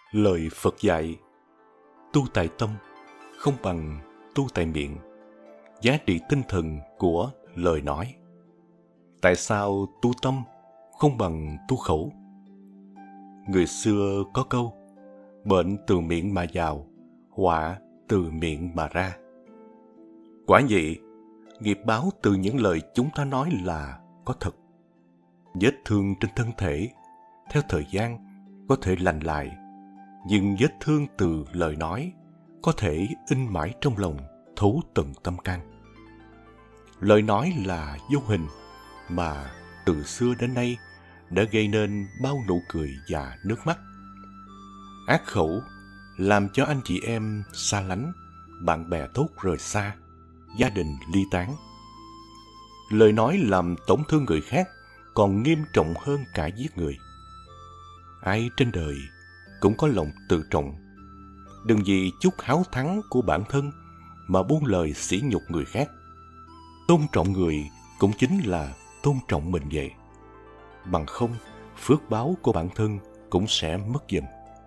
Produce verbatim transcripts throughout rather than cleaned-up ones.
Lời Phật dạy, tu tại tâm không bằng tu tại miệng. Giá trị tinh thần của lời nói. Tại sao tu tâm không bằng tu khẩu? Người xưa có câu, bệnh từ miệng mà vào, họa từ miệng mà ra. Quả vậy, nghiệp báo từ những lời chúng ta nói là có thật. Vết thương trên thân thể, theo thời gian, có thể lành lại, nhưng vết thương từ lời nói có thể in mãi trong lòng, thấu tận tâm can. Lời nói là vô hình mà từ xưa đến nay đã gây nên bao nụ cười và nước mắt. Ác khẩu làm cho anh chị em xa lánh, bạn bè tốt rời xa, gia đình ly tán. Lời nói làm tổn thương người khác còn nghiêm trọng hơn cả giết người. Ai trên đời cũng có lòng tự trọng. Đừng vì chút háo thắng của bản thân mà buông lời sỉ nhục người khác. Tôn trọng người cũng chính là tôn trọng mình vậy. Bằng không, phước báo của bản thân cũng sẽ mất dần.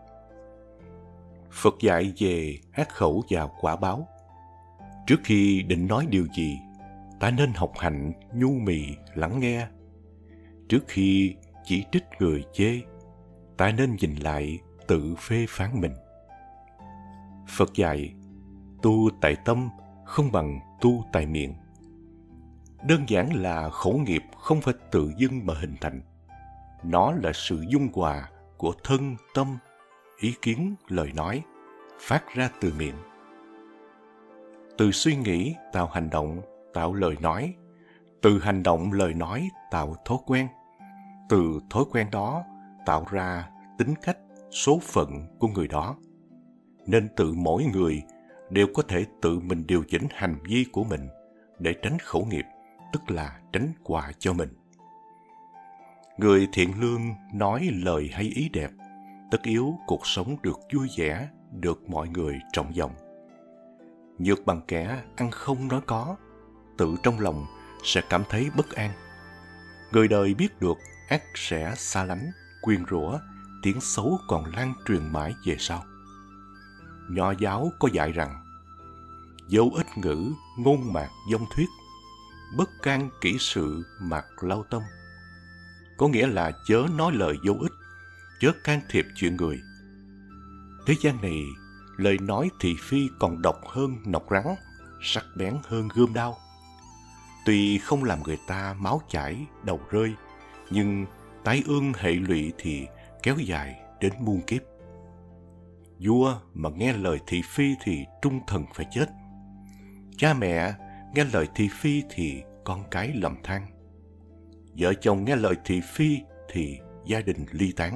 Phật dạy về ác khẩu và quả báo. Trước khi định nói điều gì, ta nên học hành nhu mì lắng nghe. Trước khi chỉ trích người chê, ta nên nhìn lại tự phê phán mình. Phật dạy, tu tại tâm không bằng tu tại miệng. Đơn giản là khẩu nghiệp không phải tự dưng mà hình thành. Nó là sự dung hòa của thân, tâm, ý kiến, lời nói, phát ra từ miệng. Từ suy nghĩ tạo hành động, tạo lời nói. Từ hành động lời nói tạo thói quen. Từ thói quen đó tạo ra tính cách, số phận của người đó. Nên tự mỗi người đều có thể tự mình điều chỉnh hành vi của mình để tránh khẩu nghiệp, tức là tránh quà cho mình. Người thiện lương nói lời hay ý đẹp, tất yếu cuộc sống được vui vẻ, được mọi người trọng vọng. Nhược bằng kẻ ăn không nói có, tự trong lòng sẽ cảm thấy bất an. Người đời biết được ắt sẽ xa lánh, quyên rủa, tiếng xấu còn lan truyền mãi về sau. Nho giáo có dạy rằng, dấu ích ngữ, ngôn mạc dông thuyết, bất can kỹ sự mạc lao tâm. Có nghĩa là chớ nói lời vô ích, chớ can thiệp chuyện người. Thế gian này, lời nói thị phi còn độc hơn nọc rắn, sắc bén hơn gươm đao. Tuy không làm người ta máu chảy, đầu rơi, nhưng tái ương hệ lụy thì kéo dài đến muôn kiếp. Vua mà nghe lời thị phi thì trung thần phải chết. Cha mẹ nghe lời thị phi thì con cái lầm than. Vợ chồng nghe lời thị phi thì gia đình ly tán.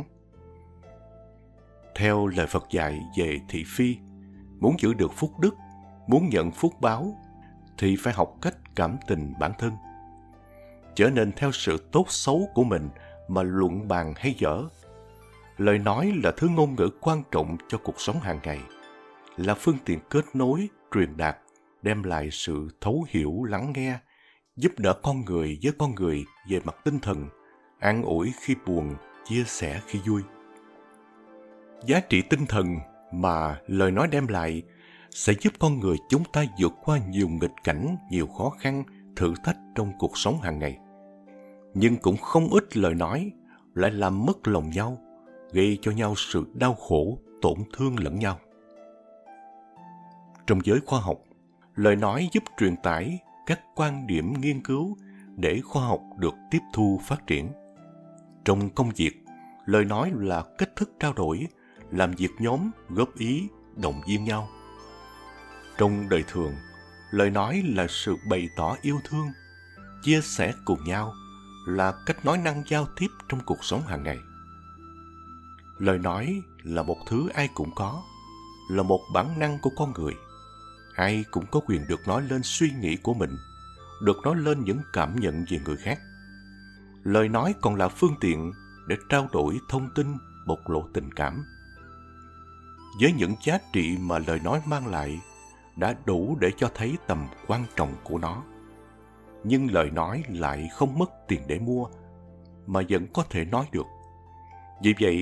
Theo lời Phật dạy về thị phi, muốn giữ được phúc đức, muốn nhận phúc báo, thì phải học cách cảm tình bản thân. Trở nên theo sự tốt xấu của mình mà luận bàn hay dở. Lời nói là thứ ngôn ngữ quan trọng cho cuộc sống hàng ngày, là phương tiện kết nối, truyền đạt, đem lại sự thấu hiểu lắng nghe, giúp đỡ con người với con người về mặt tinh thần, an ủi khi buồn, chia sẻ khi vui. Giá trị tinh thần mà lời nói đem lại sẽ giúp con người chúng ta vượt qua nhiều nghịch cảnh, nhiều khó khăn, thử thách trong cuộc sống hàng ngày. Nhưng cũng không ít lời nói lại làm mất lòng nhau, gây cho nhau sự đau khổ, tổn thương lẫn nhau. Trong giới khoa học, lời nói giúp truyền tải các quan điểm nghiên cứu để khoa học được tiếp thu phát triển. Trong công việc, lời nói là cách thức trao đổi, làm việc nhóm, góp ý, động viên nhau. Trong đời thường, lời nói là sự bày tỏ yêu thương, chia sẻ cùng nhau, là cách nói năng giao tiếp trong cuộc sống hàng ngày. Lời nói là một thứ ai cũng có, là một bản năng của con người. Ai cũng có quyền được nói lên suy nghĩ của mình, được nói lên những cảm nhận về người khác. Lời nói còn là phương tiện để trao đổi thông tin, bộc lộ tình cảm. Với những giá trị mà lời nói mang lại, đã đủ để cho thấy tầm quan trọng của nó. Nhưng lời nói lại không mất tiền để mua, mà vẫn có thể nói được. Vì vậy,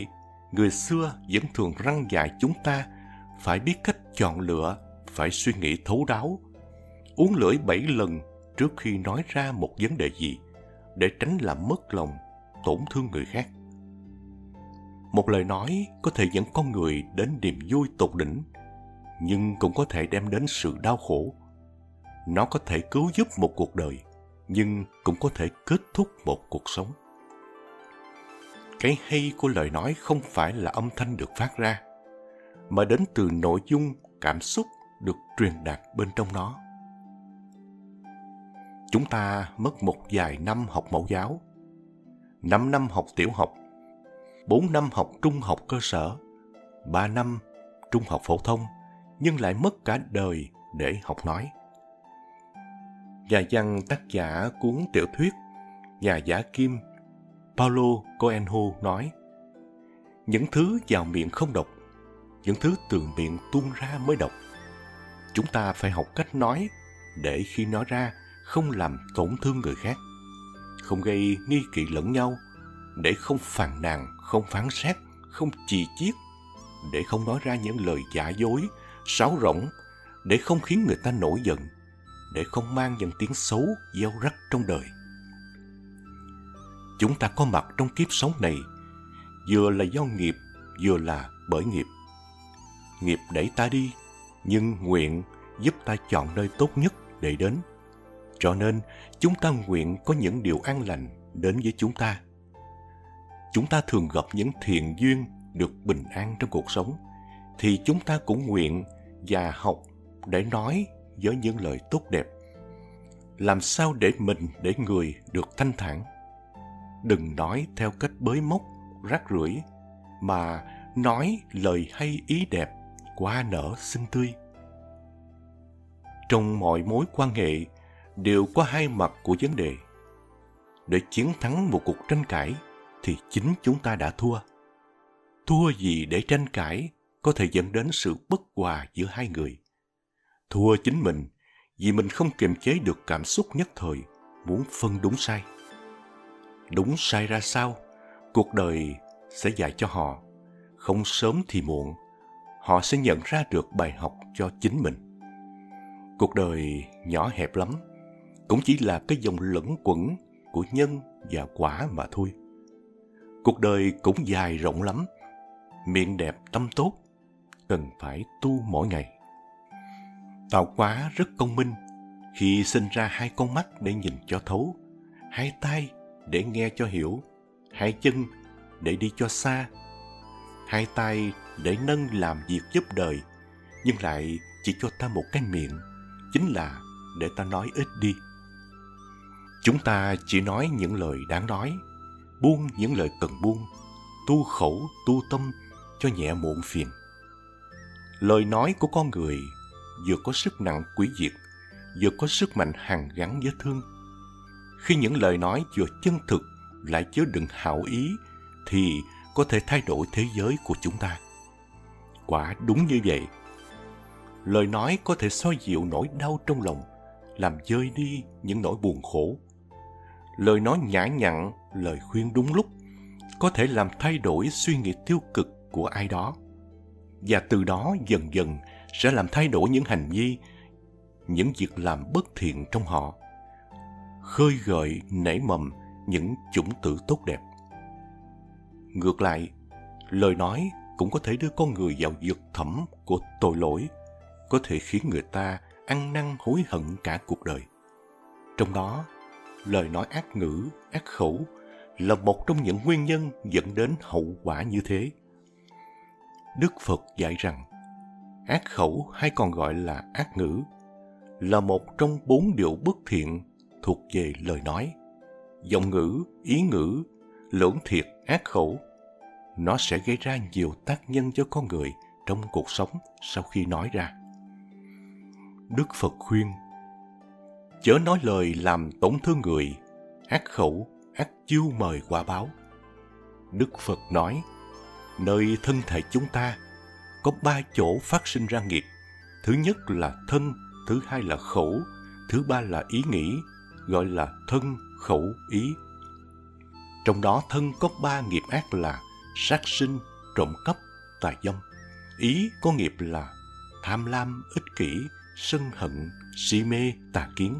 người xưa vẫn thường răn dạy chúng ta phải biết cách chọn lựa, phải suy nghĩ thấu đáo, uốn lưỡi bảy lần trước khi nói ra một vấn đề gì, để tránh làm mất lòng, tổn thương người khác. Một lời nói có thể dẫn con người đến niềm vui tột đỉnh, nhưng cũng có thể đem đến sự đau khổ. Nó có thể cứu giúp một cuộc đời, nhưng cũng có thể kết thúc một cuộc sống. Cái hay của lời nói không phải là âm thanh được phát ra, mà đến từ nội dung, cảm xúc được truyền đạt bên trong nó. Chúng ta mất một vài năm học mẫu giáo, năm năm học tiểu học, bốn năm học trung học cơ sở, ba năm trung học phổ thông, nhưng lại mất cả đời để học nói. Nhà văn tác giả cuốn tiểu thuyết Nhà giả kim Paulo Coelho nói: những thứ vào miệng không độc, những thứ từ miệng tuôn ra mới độc. Chúng ta phải học cách nói để khi nói ra không làm tổn thương người khác, không gây nghi kỵ lẫn nhau, để không phàn nàn, không phán xét, không chì chiết, để không nói ra những lời giả dối, sáo rỗng, để không khiến người ta nổi giận, để không mang những tiếng xấu gieo rắc trong đời. Chúng ta có mặt trong kiếp sống này, vừa là do nghiệp, vừa là bởi nghiệp. Nghiệp đẩy ta đi, nhưng nguyện giúp ta chọn nơi tốt nhất để đến. Cho nên, chúng ta nguyện có những điều an lành đến với chúng ta. Chúng ta thường gặp những thiện duyên được bình an trong cuộc sống, thì chúng ta cũng nguyện và học để nói với những lời tốt đẹp. Làm sao để mình, để người được thanh thản. Đừng nói theo cách bới móc, rác rưởi, mà nói lời hay ý đẹp, hoa nở xinh tươi. Trong mọi mối quan hệ đều có hai mặt của vấn đề. Để chiến thắng một cuộc tranh cãi thì chính chúng ta đã thua. Thua gì để tranh cãi có thể dẫn đến sự bất hòa giữa hai người. Thua chính mình vì mình không kiềm chế được cảm xúc nhất thời, muốn phân đúng sai. Đúng sai ra sao, cuộc đời sẽ dạy cho họ. Không sớm thì muộn, họ sẽ nhận ra được bài học cho chính mình. Cuộc đời nhỏ hẹp lắm, cũng chỉ là cái dòng lẫn quẩn của nhân và quả mà thôi. Cuộc đời cũng dài rộng lắm, miệng đẹp tâm tốt, cần phải tu mỗi ngày. Tạo hóa rất công minh khi sinh ra hai con mắt để nhìn cho thấu, hai tai để nghe cho hiểu, hai chân để đi cho xa, hai tay để nâng làm việc giúp đời, nhưng lại chỉ cho ta một cái miệng, chính là để ta nói ít đi. Chúng ta chỉ nói những lời đáng nói, buông những lời cần buông, tu khẩu, tu tâm cho nhẹ muộn phiền. Lời nói của con người vừa có sức nặng quỷ diệt, vừa có sức mạnh hàn gắn vết thương. Khi những lời nói vừa chân thực lại chứa đựng hảo ý thì có thể thay đổi thế giới của chúng ta. Quả đúng như vậy. Lời nói có thể xoa dịu nỗi đau trong lòng, làm vơi đi những nỗi buồn khổ. Lời nói nhã nhặn, lời khuyên đúng lúc có thể làm thay đổi suy nghĩ tiêu cực của ai đó, và từ đó dần dần sẽ làm thay đổi những hành vi, những việc làm bất thiện trong họ, khơi gợi nảy mầm những chủng tử tốt đẹp. Ngược lại, lời nói cũng có thể đưa con người vào vực thẳm của tội lỗi, có thể khiến người ta ăn năn hối hận cả cuộc đời. Trong đó, lời nói ác ngữ, ác khẩu là một trong những nguyên nhân dẫn đến hậu quả như thế. Đức Phật dạy rằng, ác khẩu hay còn gọi là ác ngữ là một trong bốn điều bất thiện thuộc về lời nói. Giọng ngữ, ý ngữ, lưỡng thiệt, ác khẩu, nó sẽ gây ra nhiều tác nhân cho con người trong cuộc sống sau khi nói ra. Đức Phật khuyên, chớ nói lời làm tổn thương người, ác khẩu, ác chiêu mời quả báo. Đức Phật nói, nơi thân thể chúng ta có ba chỗ phát sinh ra nghiệp. Thứ nhất là thân, thứ hai là khẩu, thứ ba là ý nghĩ, gọi là thân, khẩu, ý. Trong đó thân có ba nghiệp ác là sát sinh, trộm cắp, tà dâm. Ý có nghiệp là tham lam, ích kỷ, sân hận, si mê, tà kiến.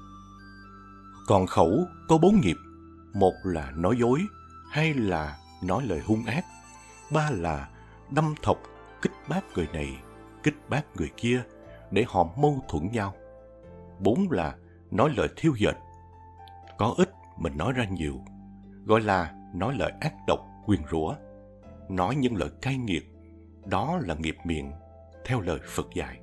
Còn khẩu có bốn nghiệp, một là nói dối, hai là nói lời hung ác, ba là đâm thọc, kích bác người này, kích bác người kia để họ mâu thuẫn nhau, bốn là nói lời thiêu dệt. Có ít mình nói ra nhiều, gọi là nói lời ác độc, nguyền rủa, nói những lời cay nghiệt, đó là nghiệp miệng, theo lời Phật dạy.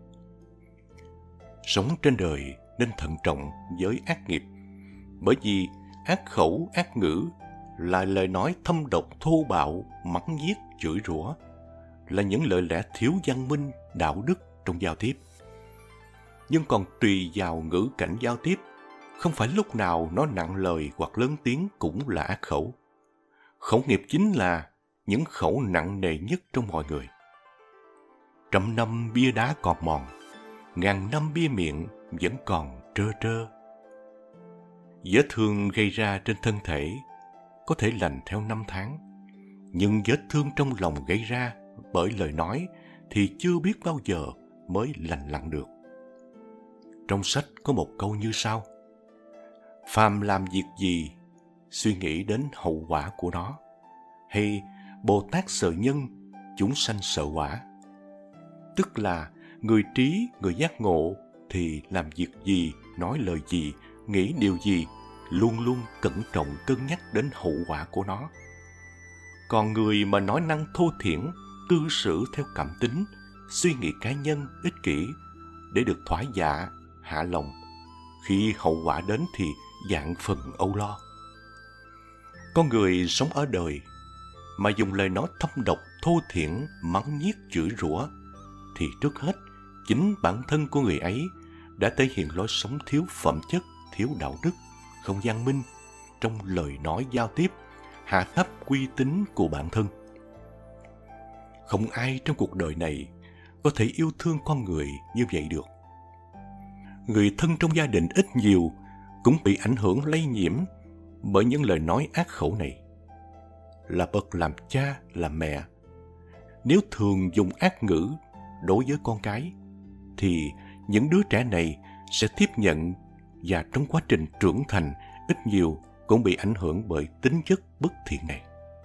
Sống trên đời nên thận trọng với ác nghiệp, bởi vì ác khẩu, ác ngữ là lời nói thâm độc, thô bạo, mắng nhiếc, chửi rủa, là những lời lẽ thiếu văn minh, đạo đức trong giao tiếp. Nhưng còn tùy vào ngữ cảnh giao tiếp, không phải lúc nào nói nặng lời hoặc lớn tiếng cũng là ác khẩu. Khẩu nghiệp chính là những khẩu nặng nề nhất trong mọi người. Trăm năm bia đá còn mòn, ngàn năm bia miệng vẫn còn trơ trơ. Vết thương gây ra trên thân thể có thể lành theo năm tháng, nhưng vết thương trong lòng gây ra bởi lời nói thì chưa biết bao giờ mới lành lặn được. Trong sách có một câu như sau: phàm làm việc gì, suy nghĩ đến hậu quả của nó, hay Bồ Tát sợ nhân, chúng sanh sợ quả. Tức là người trí, người giác ngộ thì làm việc gì, nói lời gì, nghĩ điều gì, luôn luôn cẩn trọng cân nhắc đến hậu quả của nó. Còn người mà nói năng thô thiển, cư xử theo cảm tính, suy nghĩ cá nhân, ích kỷ, để được thỏa dạ, hạ lòng, khi hậu quả đến thì vạn phần âu lo. Có người sống ở đời mà dùng lời nói thâm độc, thô thiển, mắng nhiếc, chửi rủa, thì trước hết chính bản thân của người ấy đã thể hiện lối sống thiếu phẩm chất, thiếu đạo đức, không văn minh trong lời nói giao tiếp, hạ thấp uy tín của bản thân. Không ai trong cuộc đời này có thể yêu thương con người như vậy được. Người thân trong gia đình ít nhiều cũng bị ảnh hưởng lây nhiễm bởi những lời nói ác khẩu này. Là bậc làm cha, làm mẹ, nếu thường dùng ác ngữ đối với con cái, thì những đứa trẻ này sẽ tiếp nhận, và trong quá trình trưởng thành ít nhiều cũng bị ảnh hưởng bởi tính chất bất thiện này.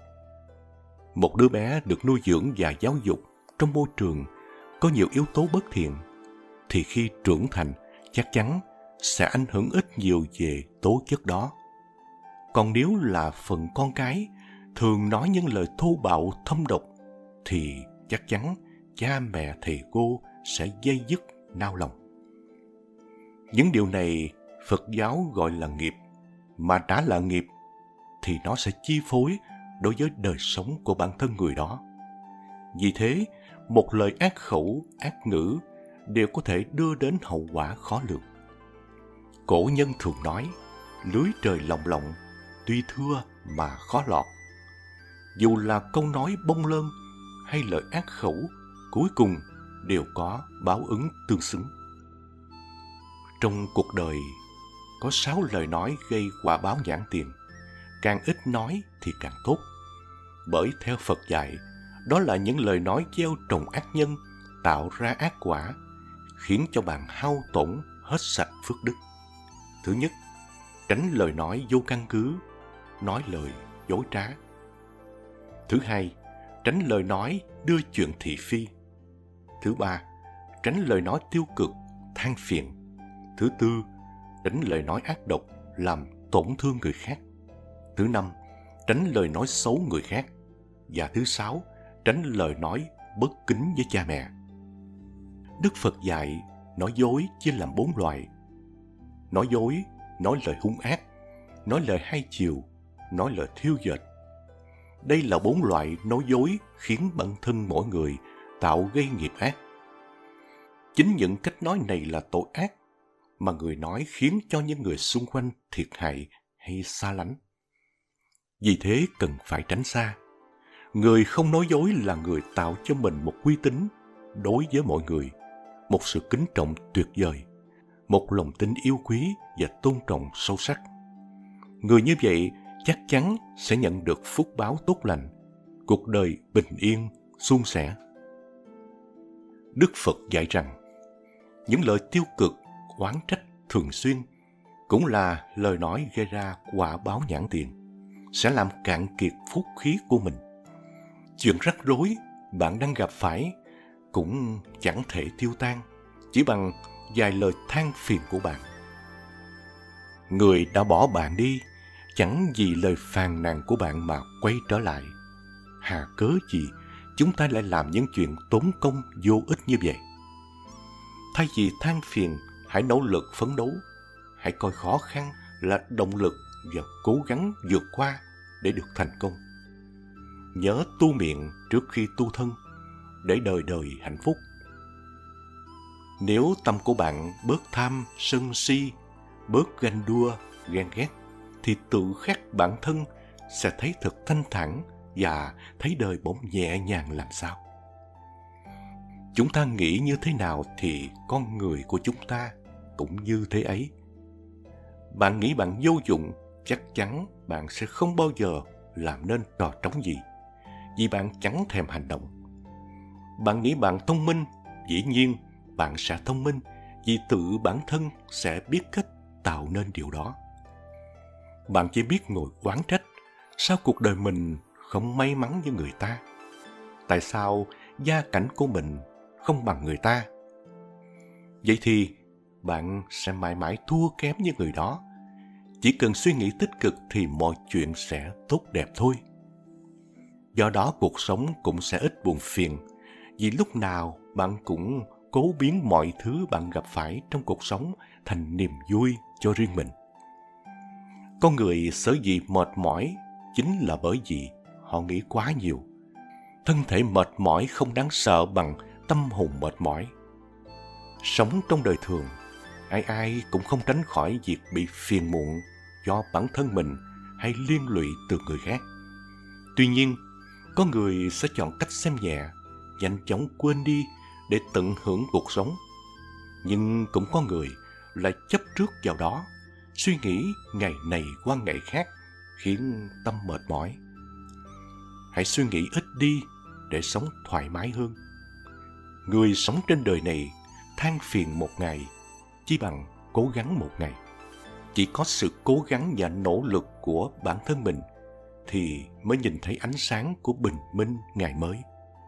Một đứa bé được nuôi dưỡng và giáo dục trong môi trường có nhiều yếu tố bất thiện, thì khi trưởng thành chắc chắn sẽ ảnh hưởng ít nhiều về tố chất đó. Còn nếu là phần con cái thường nói những lời thô bạo thâm độc, thì chắc chắn cha mẹ thầy cô sẽ dây dứt nao lòng. Những điều này Phật giáo gọi là nghiệp, mà đã là nghiệp thì nó sẽ chi phối đối với đời sống của bản thân người đó. Vì thế, một lời ác khẩu, ác ngữ đều có thể đưa đến hậu quả khó lường. Cổ nhân thường nói, lưới trời lồng lộng, tuy thưa mà khó lọt. Dù là câu nói bông lơn hay lời ác khẩu, cuối cùng đều có báo ứng tương xứng. Trong cuộc đời, có sáu lời nói gây quả báo nhãn tiền. Càng ít nói thì càng tốt. Bởi theo Phật dạy, đó là những lời nói gieo trồng ác nhân, tạo ra ác quả, khiến cho bạn hao tổn hết sạch phước đức. Thứ nhất, tránh lời nói vô căn cứ, nói lời dối trá. Thứ hai, tránh lời nói đưa chuyện thị phi. Thứ ba, tránh lời nói tiêu cực, than phiền. Thứ tư, tránh lời nói ác độc, làm tổn thương người khác. Thứ năm, tránh lời nói xấu người khác. Và thứ sáu, tránh lời nói bất kính với cha mẹ. Đức Phật dạy nói dối chia làm bốn loại. Nói dối, nói lời hung ác, nói lời hai chiều, nói lời thiêu dệt. Đây là bốn loại nói dối khiến bản thân mỗi người tạo gây nghiệp ác. Chính những cách nói này là tội ác mà người nói khiến cho những người xung quanh thiệt hại hay xa lánh. Vì thế cần phải tránh xa. Người không nói dối là người tạo cho mình một uy tín đối với mọi người, một sự kính trọng tuyệt vời, một lòng tin yêu quý và tôn trọng sâu sắc. Người như vậy chắc chắn sẽ nhận được phúc báo tốt lành, cuộc đời bình yên, suôn sẻ. Đức Phật dạy rằng, những lời tiêu cực, oán trách thường xuyên cũng là lời nói gây ra quả báo nhãn tiền, sẽ làm cạn kiệt phúc khí của mình. Chuyện rắc rối bạn đang gặp phải cũng chẳng thể tiêu tan chỉ bằng vài lời than phiền của bạn. Người đã bỏ bạn đi chẳng vì lời phàn nàn của bạn mà quay trở lại. Hà cớ gì chúng ta lại làm những chuyện tốn công vô ích như vậy? Thay vì than phiền, hãy nỗ lực phấn đấu. Hãy coi khó khăn là động lực và cố gắng vượt qua để được thành công. Nhớ tu miệng trước khi tu thân, để đời đời hạnh phúc. Nếu tâm của bạn bớt tham, sân si, bớt ganh đua, ghen ghét, thì tự khắc bản thân sẽ thấy thật thanh thản và thấy đời bỗng nhẹ nhàng làm sao. Chúng ta nghĩ như thế nào thì con người của chúng ta cũng như thế ấy. Bạn nghĩ bạn vô dụng, chắc chắn bạn sẽ không bao giờ làm nên trò trống gì, vì bạn chẳng thèm hành động. Bạn nghĩ bạn thông minh, dĩ nhiên bạn sẽ thông minh, vì tự bản thân sẽ biết cách tạo nên điều đó. Bạn chỉ biết ngồi oán trách, sao cuộc đời mình không may mắn như người ta? Tại sao gia cảnh của mình không bằng người ta? Vậy thì bạn sẽ mãi mãi thua kém như người đó. Chỉ cần suy nghĩ tích cực thì mọi chuyện sẽ tốt đẹp thôi. Do đó cuộc sống cũng sẽ ít buồn phiền, vì lúc nào bạn cũng cố biến mọi thứ bạn gặp phải trong cuộc sống thành niềm vui cho riêng mình. Con người sở dĩ mệt mỏi chính là bởi vì họ nghĩ quá nhiều. Thân thể mệt mỏi không đáng sợ bằng tâm hồn mệt mỏi. Sống trong đời thường, ai ai cũng không tránh khỏi việc bị phiền muộn do bản thân mình hay liên lụy từ người khác. Tuy nhiên, có người sẽ chọn cách xem nhẹ, nhanh chóng quên đi để tận hưởng cuộc sống. Nhưng cũng có người lại chấp trước vào đó, suy nghĩ ngày này qua ngày khác, khiến tâm mệt mỏi. Hãy suy nghĩ ít đi để sống thoải mái hơn. Người sống trên đời này than phiền một ngày chỉ bằng cố gắng một ngày. Chỉ có sự cố gắng và nỗ lực của bản thân mình thì mới nhìn thấy ánh sáng của bình minh ngày mới.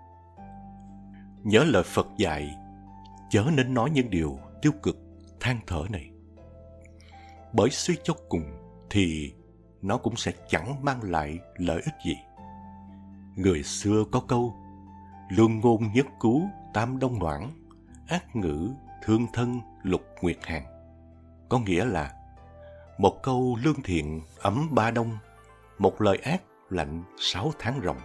Nhớ lời Phật dạy, chớ nên nói những điều tiêu cực than thở này. Bởi suy cho cùng thì nó cũng sẽ chẳng mang lại lợi ích gì. Người xưa có câu, lương ngôn nhất cứu tam đông noãn, ác ngữ thương thân lục nguyệt hàng. Có nghĩa là một câu lương thiện ấm ba đông, một lời ác lạnh sáu tháng ròng.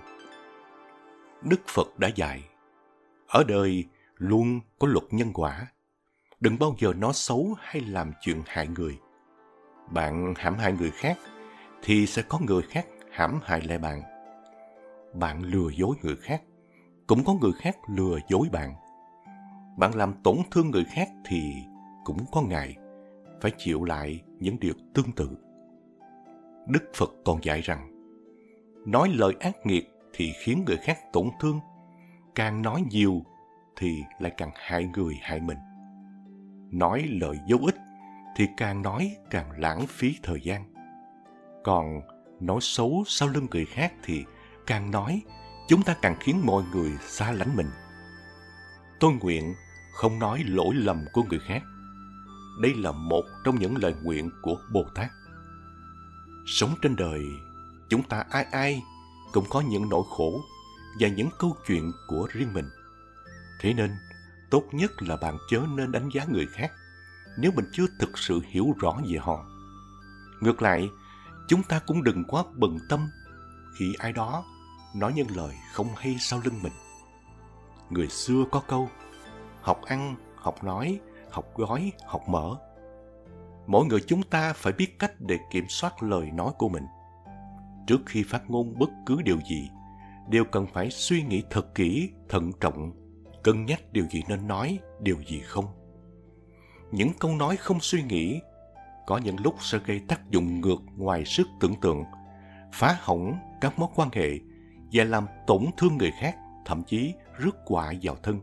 Đức Phật đã dạy, ở đời luôn có luật nhân quả. Đừng bao giờ nói xấu hay làm chuyện hại người. Bạn hãm hại người khác thì sẽ có người khác hãm hại lại bạn. Bạn lừa dối người khác, cũng có người khác lừa dối bạn. Bạn làm tổn thương người khác thì cũng có ngày phải chịu lại những điều tương tự. Đức Phật còn dạy rằng, nói lời ác nghiệt thì khiến người khác tổn thương, càng nói nhiều thì lại càng hại người hại mình. Nói lời vô ích thì càng nói càng lãng phí thời gian. Còn nói xấu sau lưng người khác thì càng nói, chúng ta càng khiến mọi người xa lánh mình. Tôi nguyện không nói lỗi lầm của người khác. Đây là một trong những lời nguyện của Bồ Tát. Sống trên đời, chúng ta ai ai cũng có những nỗi khổ và những câu chuyện của riêng mình. Thế nên, tốt nhất là bạn chớ nên đánh giá người khác nếu mình chưa thực sự hiểu rõ về họ. Ngược lại, chúng ta cũng đừng quá bận tâm khi ai đó nói những lời không hay sau lưng mình. Người xưa có câu, học ăn, học nói, học gói, học mở. Mỗi người chúng ta phải biết cách để kiểm soát lời nói của mình. Trước khi phát ngôn bất cứ điều gì, đều cần phải suy nghĩ thật kỹ, thận trọng, cân nhắc điều gì nên nói, điều gì không. Những câu nói không suy nghĩ có những lúc sẽ gây tác dụng ngược ngoài sức tưởng tượng, phá hỏng các mối quan hệ và làm tổn thương người khác, thậm chí rước họa vào thân.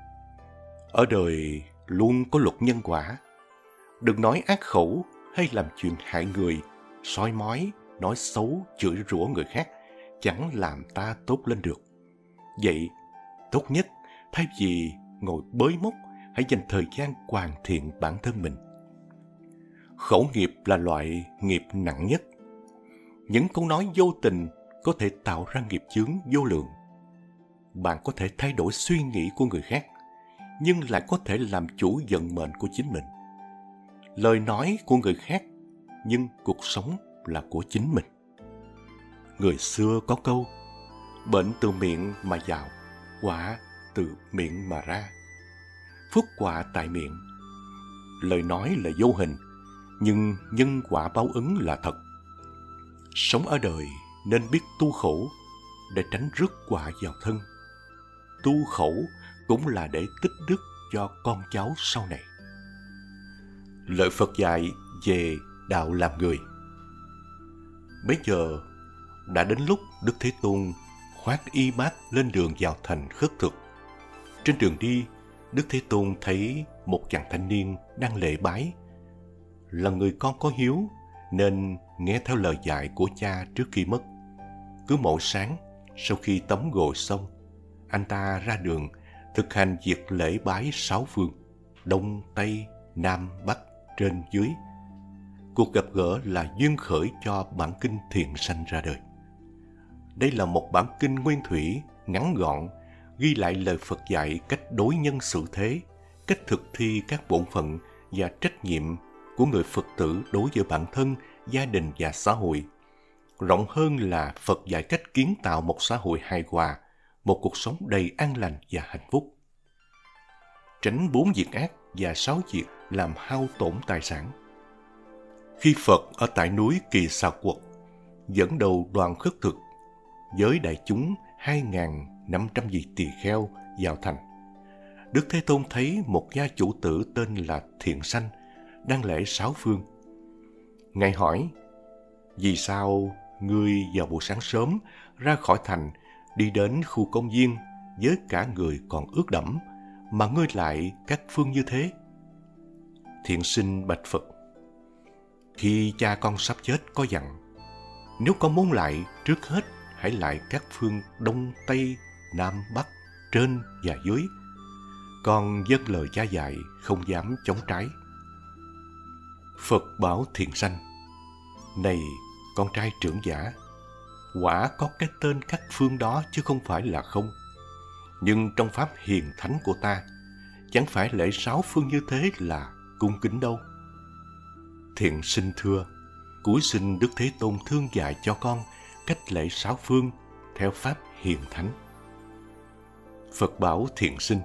Ở đời luôn có luật nhân quả. Đừng nói ác khẩu hay làm chuyện hại người, soi mói, nói xấu, chửi rủa người khác, chẳng làm ta tốt lên được. Vậy, tốt nhất, thay vì ngồi bới móc, hãy dành thời gian hoàn thiện bản thân mình. Khẩu nghiệp là loại nghiệp nặng nhất. Những câu nói vô tình có thể tạo ra nghiệp chướng vô lượng. Bạn có thể thay đổi suy nghĩ của người khác, nhưng lại có thể làm chủ vận mệnh của chính mình. Lời nói của người khác, nhưng cuộc sống là của chính mình. Người xưa có câu, bệnh từ miệng mà vào, quả từ miệng mà ra. Phúc họa tại miệng. Lời nói là vô hình, nhưng nhân quả báo ứng là thật. Sống ở đời nên biết tu khổ để tránh rước họa vào thân. Tu khẩu cũng là để tích đức cho con cháu sau này. Lời Phật dạy về đạo làm người. Bây giờ đã đến lúc Đức Thế Tôn khoác y bát lên đường vào thành khất thực. Trên đường đi, Đức Thế Tôn thấy một chàng thanh niên đang lễ bái. Là người con có hiếu nên nghe theo lời dạy của cha trước khi mất. Cứ mỗi sáng, sau khi tắm gội xong, anh ta ra đường thực hành việc lễ bái sáu phương, Đông, Tây, Nam, Bắc, trên, dưới. Cuộc gặp gỡ là duyên khởi cho bản kinh Thiện Sanh ra đời. Đây là một bản kinh nguyên thủy, ngắn gọn, ghi lại lời Phật dạy cách đối nhân xử thế, cách thực thi các bổn phận và trách nhiệm của người Phật tử đối với bản thân, gia đình và xã hội. Rộng hơn là Phật dạy cách kiến tạo một xã hội hài hòa, một cuộc sống đầy an lành và hạnh phúc. Tránh bốn việc ác và sáu việc làm hao tổn tài sản. Khi Phật ở tại núi Kỳ Xà Quật dẫn đầu đoàn khất thực với đại chúng hai nghìn năm trăm vị tỳ kheo vào thành, Đức Thế Tôn thấy một gia chủ tử tên là Thiện Sanh đang lễ sáu phương. Ngài hỏi, vì sao ngươi vào buổi sáng sớm ra khỏi thành đi đến khu công viên với cả người còn ướt đẫm, mà ngươi lại các phương như thế? Thiện Sinh bạch Phật, khi cha con sắp chết có dặn, nếu con muốn lại, trước hết hãy lại các phương Đông, Tây, Nam, Bắc, trên và dưới. Con vâng lời cha dạy, không dám chống trái. Phật bảo Thiện Sanh, này con trai trưởng giả, quả có cái tên các phương đó chứ không phải là không. Nhưng trong pháp hiền thánh của ta, chẳng phải lễ sáu phương như thế là cung kính đâu. Thiện Sinh thưa, cúi xin Đức Thế Tôn thương dạy cho con cách lễ sáu phương theo pháp hiền thánh. Phật bảo Thiện Sinh,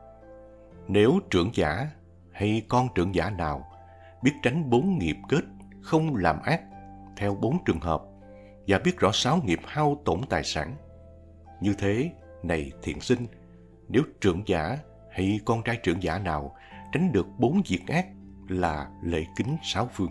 nếu trưởng giả hay con trưởng giả nào biết tránh bốn nghiệp kết, không làm ác theo bốn trường hợp, và biết rõ sáu nghiệp hao tổn tài sản, như thế, này Thiện Sinh, nếu trưởng giả hay con trai trưởng giả nào tránh được bốn việc ác là lễ kính sáu phương.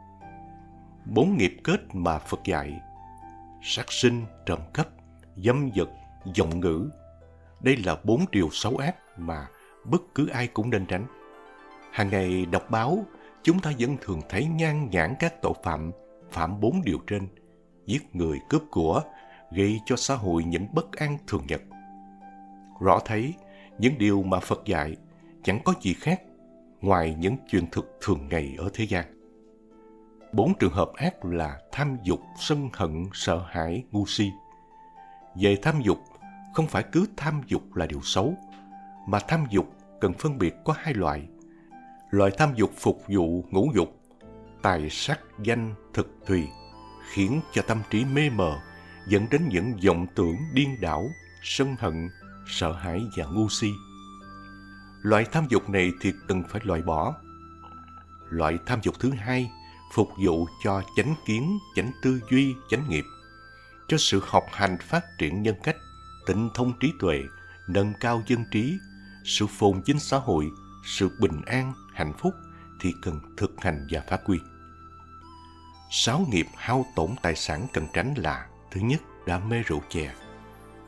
Bốn nghiệp kết mà Phật dạy: sát sinh, trộm cắp, dâm vật, vọng ngữ. Đây là bốn điều xấu ác mà bất cứ ai cũng nên tránh. Hàng ngày đọc báo, chúng ta vẫn thường thấy nhan nhản các tội phạm phạm bốn điều trên: giết người, cướp của, gây cho xã hội những bất an thường nhật. Rõ thấy, những điều mà Phật dạy chẳng có gì khác ngoài những chuyện thực thường ngày ở thế gian. Bốn trường hợp ác là tham dục, sân hận, sợ hãi, ngu si. Về tham dục, không phải cứ tham dục là điều xấu, mà tham dục cần phân biệt có hai loại. Loại tham dục phục vụ ngũ dục, tài sắc danh thực thùy, khiến cho tâm trí mê mờ, dẫn đến những vọng tưởng điên đảo, sân hận, sợ hãi và ngu si. Loại tham dục này thì cần phải loại bỏ. Loại tham dục thứ hai phục vụ cho chánh kiến, chánh tư duy, chánh nghiệp, cho sự học hành phát triển nhân cách, tinh thông trí tuệ, nâng cao dân trí, sự phồn vinh xã hội, sự bình an, hạnh phúc thì cần thực hành và phát huy. Sáu nghiệp hao tổn tài sản cần tránh là: thứ nhất, đam mê rượu chè;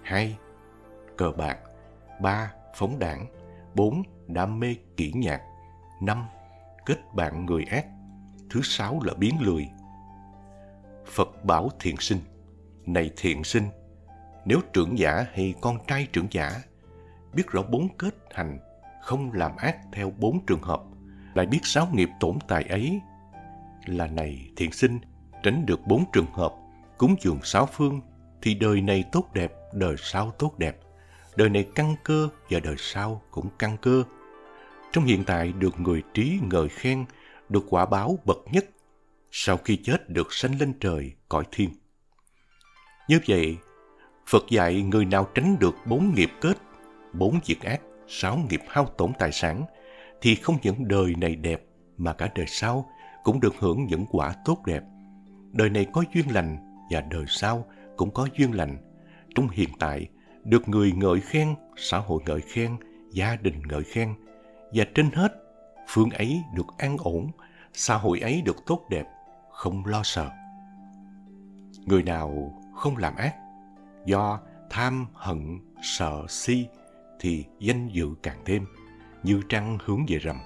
hai. Cờ bạc. ba. Phóng đảng. bốn. Đam mê kỹ nhạc. năm. Kết bạn người ác. Thứ sáu là biến lười. Phật bảo thiện sinh: này thiện sinh, nếu trưởng giả hay con trai trưởng giả biết rõ bốn kết hành, không làm ác theo bốn trường hợp, lại biết sáu nghiệp tổn tài ấy, là này thiện sinh, tránh được bốn trường hợp, cúng dường sáu phương, thì đời này tốt đẹp, đời sau tốt đẹp, đời này căn cơ và đời sau cũng căn cơ. Trong hiện tại được người trí ngợi khen, được quả báo bậc nhất, sau khi chết được sanh lên trời cõi thiên. Như vậy, Phật dạy người nào tránh được bốn nghiệp kết, bốn việc ác, sáu nghiệp hao tổn tài sản, thì không những đời này đẹp mà cả đời sau cũng được hưởng những quả tốt đẹp. Đời này có duyên lành và đời sau cũng có duyên lành. Trong hiện tại được người ngợi khen, xã hội ngợi khen, gia đình ngợi khen, và trên hết phương ấy được an ổn, xã hội ấy được tốt đẹp, không lo sợ. Người nào không làm ác, do tham, hận, sợ, si, thì danh dự càng thêm, như trăng hướng về rằm.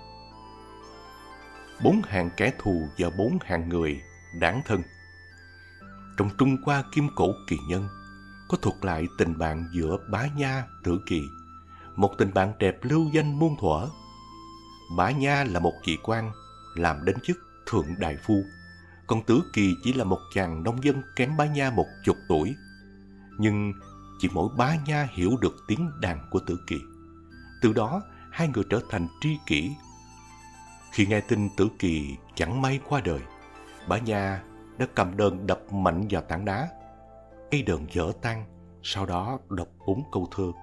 Bốn hạng kẻ thù và bốn hạng người đáng thân. Trong Trung Hoa Kim Cổ Kỳ Nhân có thuật lại tình bạn giữa Bá Nha, Tử Kỳ, một tình bạn đẹp lưu danh muôn thuở. Bá Nha là một vị quan, làm đến chức thượng đại phu, còn Tử Kỳ chỉ là một chàng nông dân kém Bá Nha một chục tuổi. Nhưng chỉ mỗi Bá Nha hiểu được tiếng đàn của Tử Kỳ. Từ đó, hai người trở thành tri kỷ. Khi nghe tin Tử Kỳ chẳng may qua đời, Bá Nha đã cầm đờn đập mạnh vào tảng đá. Cây đờn vỡ tan, sau đó đọc bốn câu thơ.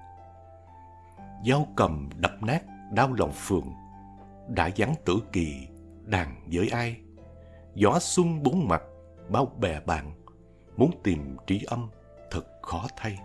Dao cầm đập nát đau lòng phượng, đã vắng Tử Kỳ đàn với ai. Gió xuân bốn mặt bao bè bạn, muốn tìm trí âm thật khó thay.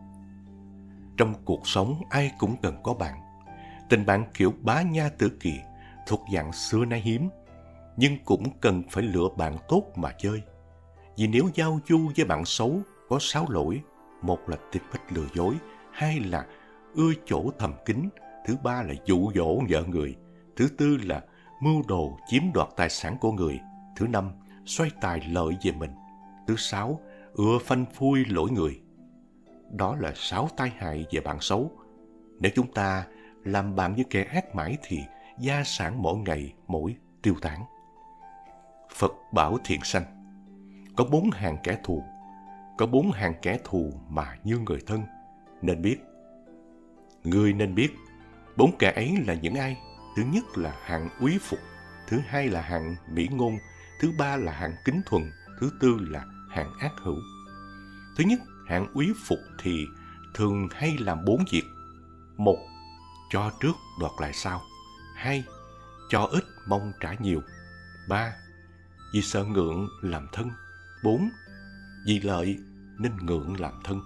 Trong cuộc sống ai cũng cần có bạn. Tình bạn kiểu Bá Nha Tử Kỳ thuộc dạng xưa nay hiếm, nhưng cũng cần phải lựa bạn tốt mà chơi. Vì nếu giao du với bạn xấu có sáu lỗi: một là tìm cách lừa dối, hai là ưa chỗ thầm kín, thứ ba là dụ dỗ vợ người, thứ tư là mưu đồ chiếm đoạt tài sản của người, thứ năm xoay tài lợi về mình, thứ sáu ưa phanh phui lỗi người. Đó là sáu tai hại về bạn xấu. Nếu chúng ta làm bạn với kẻ ác mãi thì gia sản mỗi ngày mỗi tiêu tán. Phật bảo thiện sanh: có bốn hàng kẻ thù, có bốn hàng kẻ thù mà như người thân, nên biết. Ngươi nên biết, bốn kẻ ấy là những ai? Thứ nhất là hạng úy phục, thứ hai là hạng mỹ ngôn, thứ ba là hạng kính thuần, thứ tư là hạng ác hữu. Thứ nhất, hạng úy phục thì thường hay làm bốn việc. Một, cho trước đoạt lại sau. Hai, cho ít mong trả nhiều. Ba, vì sợ ngượng làm thân. Bốn, vì lợi nên ngượng làm thân.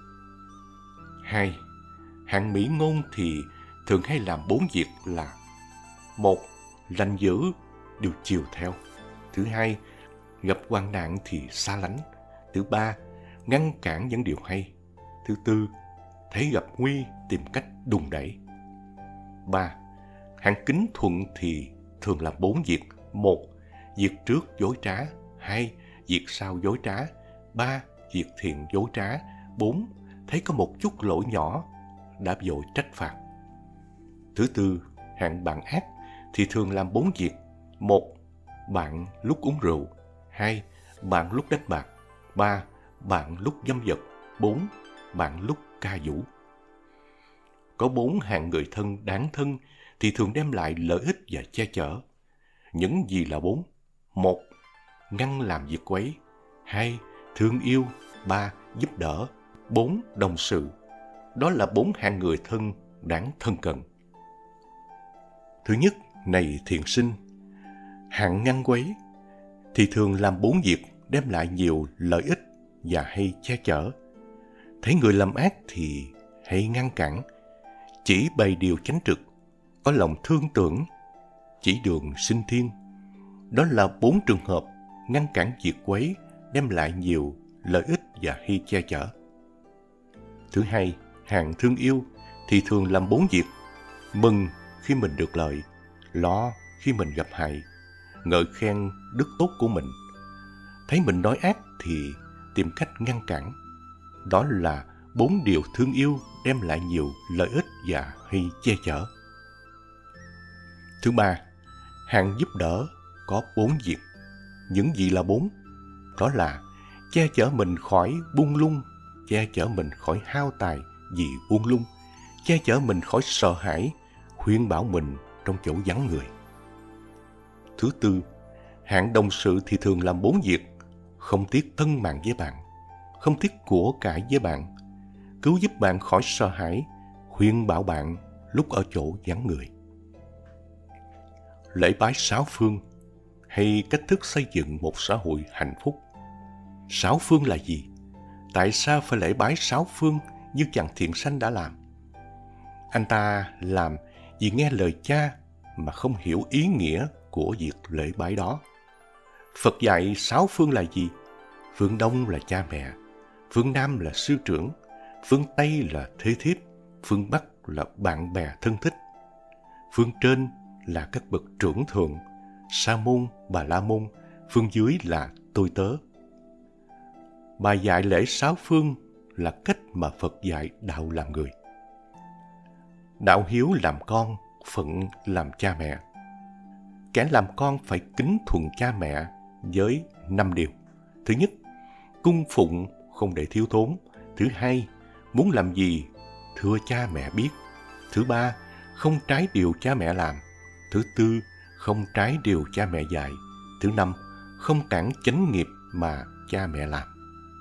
Hai, hạng mỹ ngôn thì thường hay làm bốn việc là: một, lành dữ đều chiều theo. Thứ hai, gặp hoạn nạn thì xa lánh. Thứ ba, ngăn cản những điều hay. Thứ tư, thấy gặp nguy tìm cách đùn đẩy. Ba, hạng kính thuận thì thường làm bốn việc. Một, việc trước dối trá. Hai, việc sau dối trá. Ba, việc thiện dối trá. Bốn, thấy có một chút lỗi nhỏ đã vội trách phạt. Thứ tư, hạng bạn ác thì thường làm bốn việc. Một, bạn lúc uống rượu. Hai, bạn lúc đánh bạc. Ba, bạn lúc dâm vật. Bốn, bạn lúc ca vũ. Có bốn hạng người thân đáng thân thì thường đem lại lợi ích và che chở. Những gì là bốn? Một, ngăn làm việc quấy. Hai, thương yêu. Ba, giúp đỡ. Bốn, đồng sự. Đó là bốn hạng người thân đáng thân cận. Thứ nhất, này thiện sinh, hạng ngăn quấy thì thường làm bốn việc đem lại nhiều lợi ích và hay che chở. Thấy người làm ác thì hay ngăn cản, chỉ bày điều chánh trực, có lòng thương tưởng, chỉ đường sinh thiên. Đó là bốn trường hợp ngăn cản việc quấy đem lại nhiều lợi ích và hay che chở. Thứ hai, hạng thương yêu thì thường làm bốn việc: mừng khi mình được lợi, lo khi mình gặp hại, ngợi khen đức tốt của mình. Thấy mình nói ác thì tìm cách ngăn cản. Đó là bốn điều thương yêu đem lại nhiều lợi ích và hay che chở. Thứ ba, hạng giúp đỡ có bốn việc. Những gì là bốn? Đó là che chở mình khỏi buông lung, che chở mình khỏi hao tài vì buông lung, che chở mình khỏi sợ hãi, khuyên bảo mình trong chỗ vắng người. Thứ tư, hạng đồng sự thì thường làm bốn việc: không tiếc thân mạng với bạn, không tiếc của cải với bạn, cứu giúp bạn khỏi sợ hãi, khuyên bảo bạn lúc ở chỗ vắng người. Lễ bái sáu phương hay cách thức xây dựng một xã hội hạnh phúc. Sáu phương là gì? Tại sao phải lễ bái sáu phương như chàng thiện sanh đã làm? Anh ta làm vì nghe lời cha mà không hiểu ý nghĩa của việc lễ bái đó. Phật dạy sáu phương là gì? Phương Đông là cha mẹ, phương Nam là sư trưởng, phương Tây là thê thiếp, phương Bắc là bạn bè thân thích, phương trên là các bậc trưởng thượng, sa môn, bà la môn, phương dưới là tôi tớ. Bài dạy lễ sáu phương là cách mà Phật dạy đạo làm người. Đạo hiếu làm con, phận làm cha mẹ. Kẻ làm con phải kính thuận cha mẹ với năm điều. Thứ nhất, cung phụng không để thiếu thốn. Thứ hai, muốn làm gì thưa cha mẹ biết. Thứ ba, không trái điều cha mẹ làm. Thứ tư, không trái điều cha mẹ dạy. Thứ năm, không cản chánh nghiệp mà cha mẹ làm.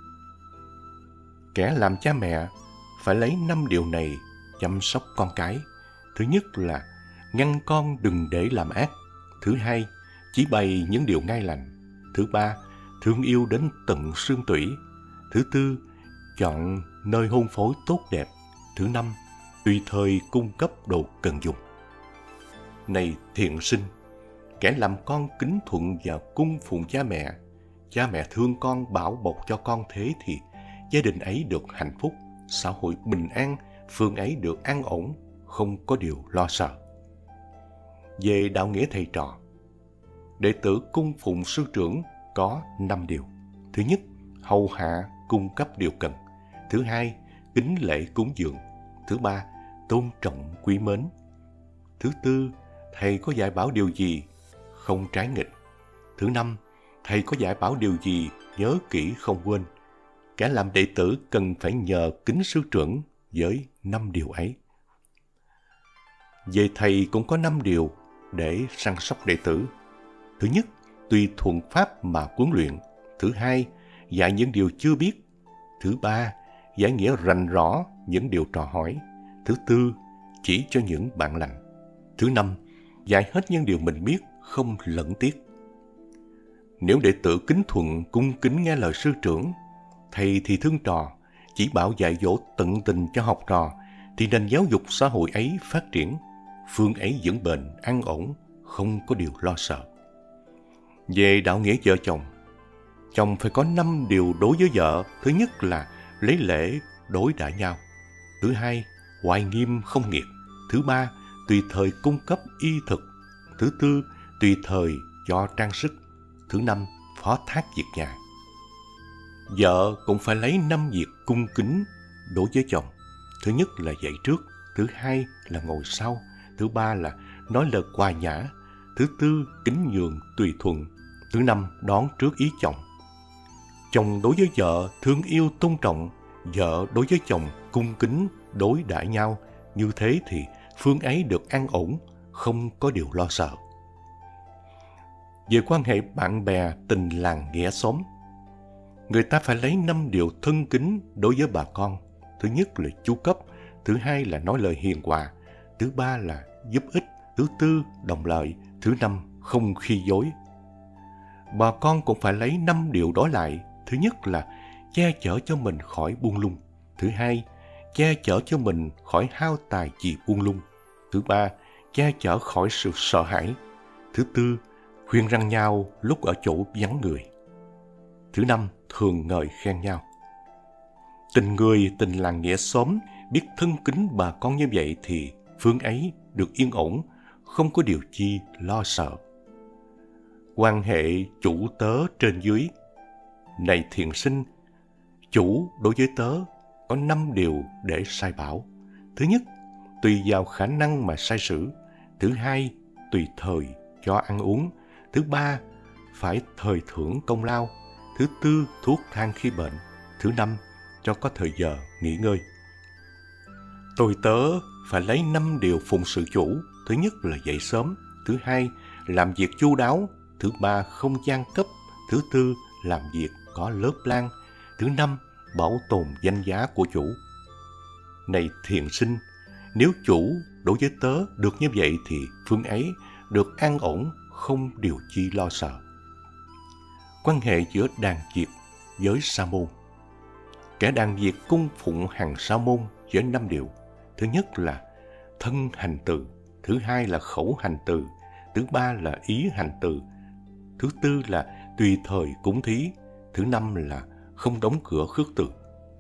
Kẻ làm cha mẹ phải lấy năm điều này chăm sóc con cái. Thứ nhất là ngăn con đừng để làm ác. Thứ hai, chỉ bày những điều ngay lành. Thứ ba, thương yêu đến tận xương tủy. Thứ tư, chọn nơi hôn phối tốt đẹp. Thứ năm, tùy thời cung cấp đồ cần dùng. Này thiện sinh, kẻ làm con kính thuận và cung phụng cha mẹ, cha mẹ thương con bảo bọc cho con thế thì gia đình ấy được hạnh phúc, xã hội bình an, phương ấy được an ổn, không có điều lo sợ. Về đạo nghĩa thầy trò, đệ tử cung phụng sư trưởng có năm điều. Thứ nhất, hầu hạ cung cấp điều cần. Thứ hai, kính lễ cúng dường. Thứ ba, tôn trọng quý mến. Thứ tư, thầy có dạy bảo điều gì không trái nghịch. Thứ năm, thầy có dạy bảo điều gì nhớ kỹ không quên. Kẻ làm đệ tử cần phải nhờ kính sư trưởng với năm điều ấy. Về thầy cũng có năm điều để săn sóc đệ tử. Thứ nhất, tùy thuận pháp mà huấn luyện. Thứ hai, dạy những điều chưa biết. Thứ ba, giải nghĩa rành rõ những điều trò hỏi. Thứ tư, chỉ cho những bạn lành. Thứ năm, dạy hết những điều mình biết, không lẫn tiếc. Nếu đệ tử kính thuận, cung kính nghe lời sư trưởng, thầy thì thương trò, chỉ bảo dạy dỗ tận tình cho học trò, thì nền giáo dục xã hội ấy phát triển, phương ấy vững bền, an ổn, không có điều lo sợ. Về đạo nghĩa vợ chồng, chồng phải có năm điều đối với vợ. Thứ nhất là lấy lễ đối đãi nhau. Thứ hai, hoài nghiêm không nghiệt. Thứ ba, tùy thời cung cấp y thực. Thứ tư, tùy thời cho trang sức. Thứ năm, phó thác việc nhà. Vợ cũng phải lấy năm việc cung kính đối với chồng. Thứ nhất là dậy trước. Thứ hai là ngồi sau. Thứ ba là nói lời hòa nhã. Thứ tư, kính nhường tùy thuận. Thứ năm, đón trước ý chồng. Chồng đối với vợ thương yêu tôn trọng, vợ đối với chồng cung kính đối đãi nhau. Như thế thì phương ấy được an ổn, không có điều lo sợ. Về quan hệ bạn bè, tình làng nghĩa xóm, người ta phải lấy năm điều thân kính đối với bà con. Thứ nhất là chu cấp. Thứ hai là nói lời hiền hòa. Thứ ba là giúp ích. Thứ tư, đồng lợi. Thứ năm, không khi dối. Bà con cũng phải lấy năm điều đó lại. Thứ nhất là che chở cho mình khỏi buông lung. Thứ hai, che chở cho mình khỏi hao tài vì buông lung. Thứ ba, che chở khỏi sự sợ hãi. Thứ tư, khuyên răn nhau lúc ở chỗ vắng người. Thứ năm, thường ngợi khen nhau. Tình người, tình làng nghĩa xóm, biết thân kính bà con như vậy thì phương ấy được yên ổn, không có điều chi lo sợ. Quan hệ chủ tớ trên dưới. Này thiện sinh, chủ đối với tớ có năm điều để sai bảo. Thứ nhất, tùy vào khả năng mà sai sử. Thứ hai, tùy thời cho ăn uống. Thứ ba, phải thời thưởng công lao. Thứ tư, thuốc thang khi bệnh. Thứ năm, cho có thời giờ nghỉ ngơi. Tôi tớ phải lấy năm điều phụng sự chủ. Thứ nhất là dậy sớm. Thứ hai, làm việc chu đáo. Thứ ba, không gian cấp. Thứ tư, làm việc có lớp lang. Thứ năm, bảo tồn danh giá của chủ. Này thiện sinh, nếu chủ đối với tớ được như vậy thì phương ấy được an ổn, không điều chi lo sợ. Quan hệ giữa đàn Việt với Sa môn. Kẻ đàn Việt cung phụng hàng Sa môn với năm điều. Thứ nhất là thân hành từ. Thứ hai là khẩu hành từ. Thứ ba là ý hành từ. Thứ tư là tùy thời cúng thí. Thứ năm là không đóng cửa khước từ.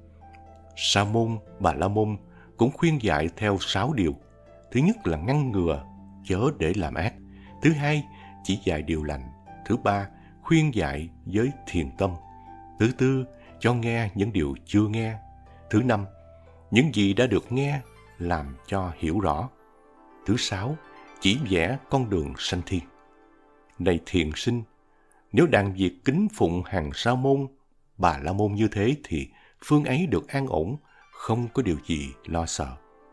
Sa môn, Bà la môn cũng khuyên dạy theo sáu điều. Thứ nhất là ngăn ngừa, chớ để làm ác. Thứ hai, chỉ dạy điều lành. Thứ ba, khuyên dạy với thiền tâm. Thứ tư, cho nghe những điều chưa nghe. Thứ năm, những gì đã được nghe làm cho hiểu rõ. Thứ sáu, chỉ vẽ con đường sanh thiên. Này thiền sinh, nếu đàn Việt kính phụng hàng Sa môn, Bà la môn như thế thì phương ấy được an ổn, không có điều gì lo sợ.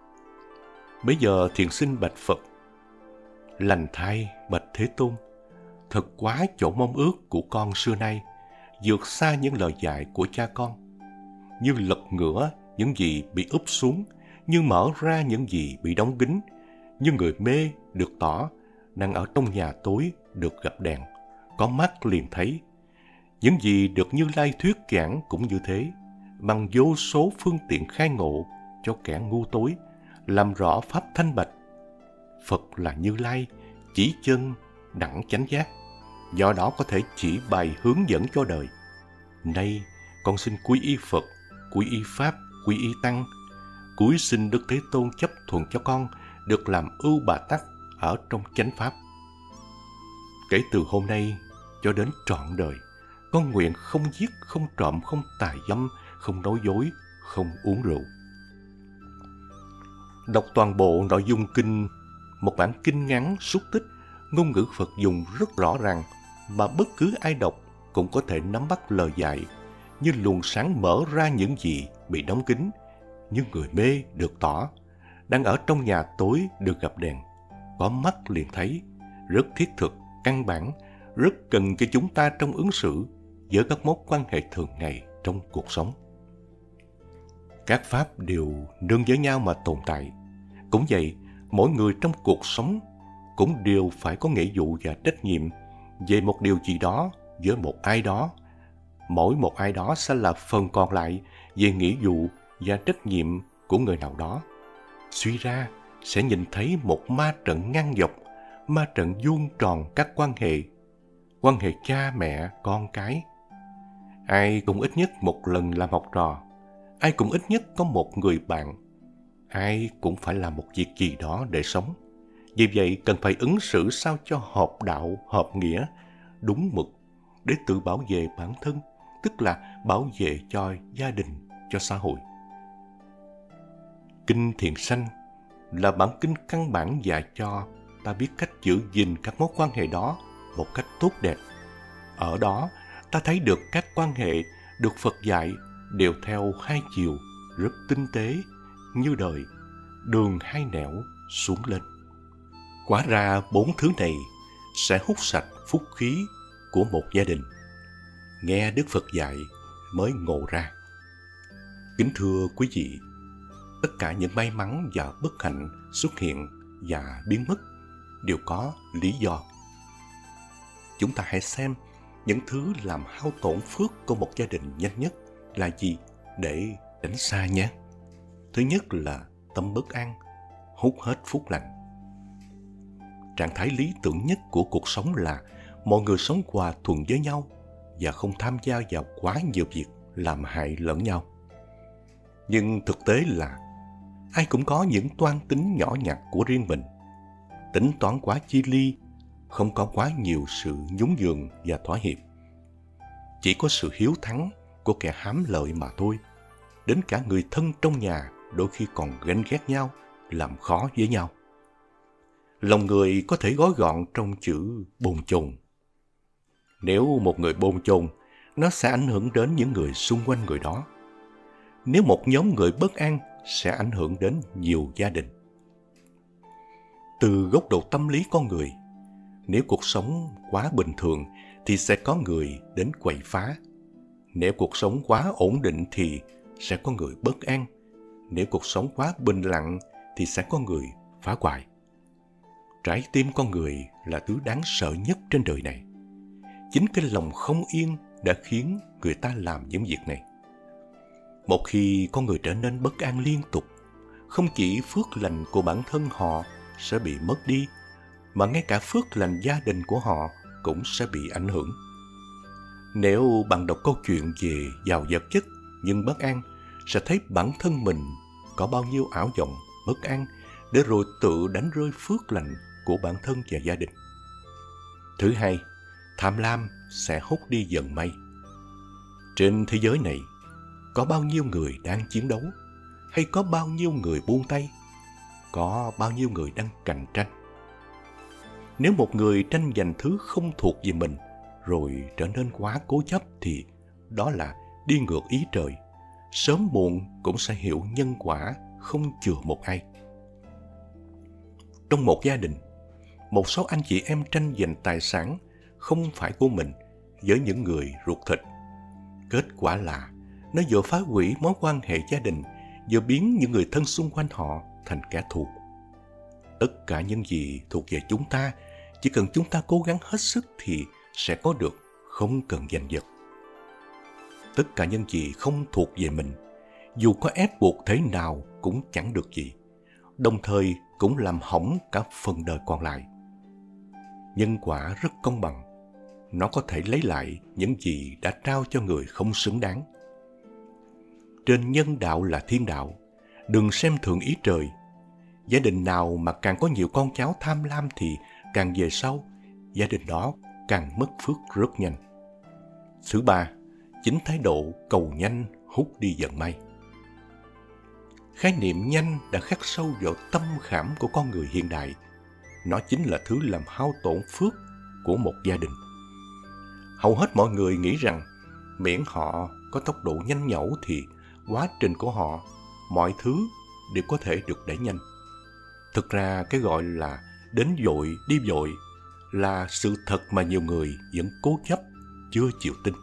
Bây giờ thiền sinh bạch Phật: Lành thay bạch Thế Tôn, thật quá chỗ mong ước của con xưa nay, vượt xa những lời dạy của cha con. Như lật ngửa những gì bị úp xuống, như mở ra những gì bị đóng kín, như người mê được tỏ, đang ở trong nhà tối được gặp đèn, có mắt liền thấy. Những gì được Như Lai thuyết giảng cũng như thế, bằng vô số phương tiện khai ngộ cho kẻ ngu tối, làm rõ pháp thanh bạch. Phật là Như Lai, chỉ chân đẳng chánh giác, do đó có thể chỉ bày hướng dẫn cho đời. Nay con xin quy y Phật, quy y Pháp, quy y Tăng, cúi xin Đức Thế Tôn chấp thuận cho con được làm ưu bà tắc ở trong chánh pháp. Kể từ hôm nay cho đến trọn đời, con nguyện không giết, không trộm, không tà dâm, không nói dối, không uống rượu. Đọc toàn bộ nội dung kinh, một bản kinh ngắn xúc tích, ngôn ngữ Phật dùng rất rõ ràng, mà bất cứ ai đọc cũng có thể nắm bắt lời dạy, như luồng sáng mở ra những gì bị đóng kín, như người mê được tỏ, đang ở trong nhà tối được gặp đèn, có mắt liền thấy, rất thiết thực, căn bản, rất cần cho chúng ta trong ứng xử với các mối quan hệ thường ngày trong cuộc sống. Các pháp đều nương với nhau mà tồn tại. Cũng vậy, mỗi người trong cuộc sống cũng đều phải có nghĩa vụ và trách nhiệm về một điều gì đó với một ai đó. Mỗi một ai đó sẽ là phần còn lại về nghĩa vụ và trách nhiệm của người nào đó. Suy ra sẽ nhìn thấy một ma trận ngang dọc, ma trận vuông tròn các quan hệ, quan hệ cha mẹ con cái. Ai cũng ít nhất một lần làm học trò, ai cũng ít nhất có một người bạn, ai cũng phải làm một việc gì đó để sống. Vì vậy cần phải ứng xử sao cho hợp đạo, hợp nghĩa, đúng mực để tự bảo vệ bản thân, tức là bảo vệ cho gia đình, cho xã hội. Kinh Thiện Sanh là bản kinh căn bản dạy cho ta biết cách giữ gìn các mối quan hệ đó một cách tốt đẹp. Ở đó ta thấy được các quan hệ được Phật dạy đều theo hai chiều rất tinh tế, như đời đường hai nẻo xuống lên. Quả ra bốn thứ này sẽ hút sạch phúc khí của một gia đình. Nghe Đức Phật dạy mới ngộ ra. Kính thưa quý vị, tất cả những may mắn và bất hạnh xuất hiện và biến mất đều có lý do. Chúng ta hãy xem những thứ làm hao tổn phước của một gia đình nhanh nhất là gì để tránh xa nhé. Thứ nhất là tâm bất an, hút hết phúc lành. Trạng thái lý tưởng nhất của cuộc sống là mọi người sống hòa thuận với nhau và không tham gia vào quá nhiều việc làm hại lẫn nhau. Nhưng thực tế là ai cũng có những toan tính nhỏ nhặt của riêng mình. Tính toán quá chi ly, không có quá nhiều sự nhún nhường và thỏa hiệp. Chỉ có sự hiếu thắng của kẻ hám lợi mà thôi. Đến cả người thân trong nhà đôi khi còn ganh ghét nhau, làm khó với nhau. Lòng người có thể gói gọn trong chữ bồn chồn. Nếu một người bồn chồn, nó sẽ ảnh hưởng đến những người xung quanh người đó. Nếu một nhóm người bất an, sẽ ảnh hưởng đến nhiều gia đình. Từ góc độ tâm lý con người, nếu cuộc sống quá bình thường thì sẽ có người đến quậy phá. Nếu cuộc sống quá ổn định thì sẽ có người bất an. Nếu cuộc sống quá bình lặng thì sẽ có người phá hoại. Trái tim con người là thứ đáng sợ nhất trên đời này. Chính cái lòng không yên đã khiến người ta làm những việc này. Một khi con người trở nên bất an liên tục, không chỉ phước lành của bản thân họ sẽ bị mất đi, mà ngay cả phước lành gia đình của họ cũng sẽ bị ảnh hưởng. Nếu bạn đọc câu chuyện về giàu vật chất nhưng bất an, sẽ thấy bản thân mình có bao nhiêu ảo vọng, bất an, để rồi tự đánh rơi phước lành của bản thân và gia đình. Thứ hai, tham lam sẽ hút đi vận may. Trên thế giới này, có bao nhiêu người đang chiến đấu, hay có bao nhiêu người buông tay, có bao nhiêu người đang cạnh tranh. Nếu một người tranh giành thứ không thuộc về mình, rồi trở nên quá cố chấp thì đó là đi ngược ý trời. Sớm muộn cũng sẽ hiểu nhân quả không chừa một ai. Trong một gia đình, một số anh chị em tranh giành tài sản không phải của mình với những người ruột thịt. Kết quả là nó vừa phá hủy mối quan hệ gia đình, vừa biến những người thân xung quanh họ thành kẻ thù. Tất cả những gì thuộc về chúng ta, chỉ cần chúng ta cố gắng hết sức thì sẽ có được, không cần giành giật. Tất cả những gì không thuộc về mình, dù có ép buộc thế nào cũng chẳng được gì, đồng thời cũng làm hỏng cả phần đời còn lại. Nhân quả rất công bằng, nó có thể lấy lại những gì đã trao cho người không xứng đáng. Trên nhân đạo là thiên đạo, đừng xem thường ý trời. Gia đình nào mà càng có nhiều con cháu tham lam thì càng về sau, gia đình đó càng mất phước rất nhanh. Thứ ba, chính thái độ cầu nhanh hút đi vận may. Khái niệm nhanh đã khắc sâu vào tâm khảm của con người hiện đại. Nó chính là thứ làm hao tổn phước của một gia đình. Hầu hết mọi người nghĩ rằng miễn họ có tốc độ nhanh nhẩu thì quá trình của họ, mọi thứ đều có thể được đẩy nhanh. Thực ra cái gọi là đến vội đi vội là sự thật mà nhiều người vẫn cố chấp, chưa chịu tin.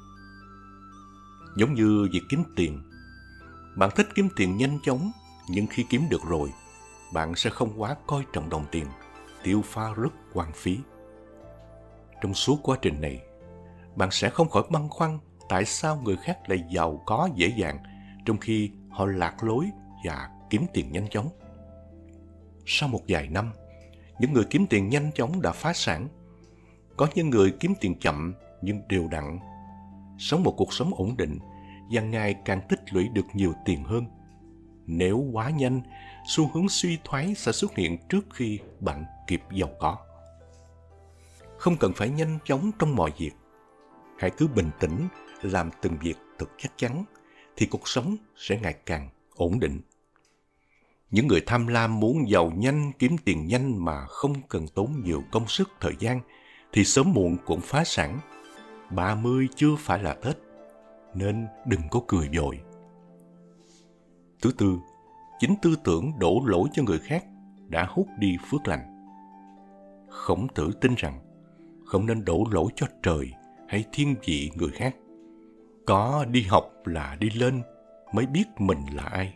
Giống như việc kiếm tiền. Bạn thích kiếm tiền nhanh chóng, nhưng khi kiếm được rồi, bạn sẽ không quá coi trọng đồng tiền, tiêu pha rất hoang phí. Trong suốt quá trình này, bạn sẽ không khỏi băn khoăn tại sao người khác lại giàu có dễ dàng, trong khi họ lạc lối và kiếm tiền nhanh chóng. Sau một vài năm, những người kiếm tiền nhanh chóng đã phá sản. Có những người kiếm tiền chậm nhưng đều đặn, sống một cuộc sống ổn định và ngày càng tích lũy được nhiều tiền hơn. Nếu quá nhanh, xu hướng suy thoái sẽ xuất hiện trước khi bạn kịp giàu có. Không cần phải nhanh chóng trong mọi việc. Hãy cứ bình tĩnh làm từng việc thật chắc chắn thì cuộc sống sẽ ngày càng ổn định. Những người tham lam muốn giàu nhanh, kiếm tiền nhanh mà không cần tốn nhiều công sức, thời gian thì sớm muộn cũng phá sản. ba mươi chưa phải là Tết, nên đừng có cười vội. Thứ tư, chính tư tưởng đổ lỗi cho người khác đã hút đi phước lành. Khổng Tử tin rằng không nên đổ lỗi cho trời hay thiên vị người khác. Có đi học là đi lên mới biết mình là ai.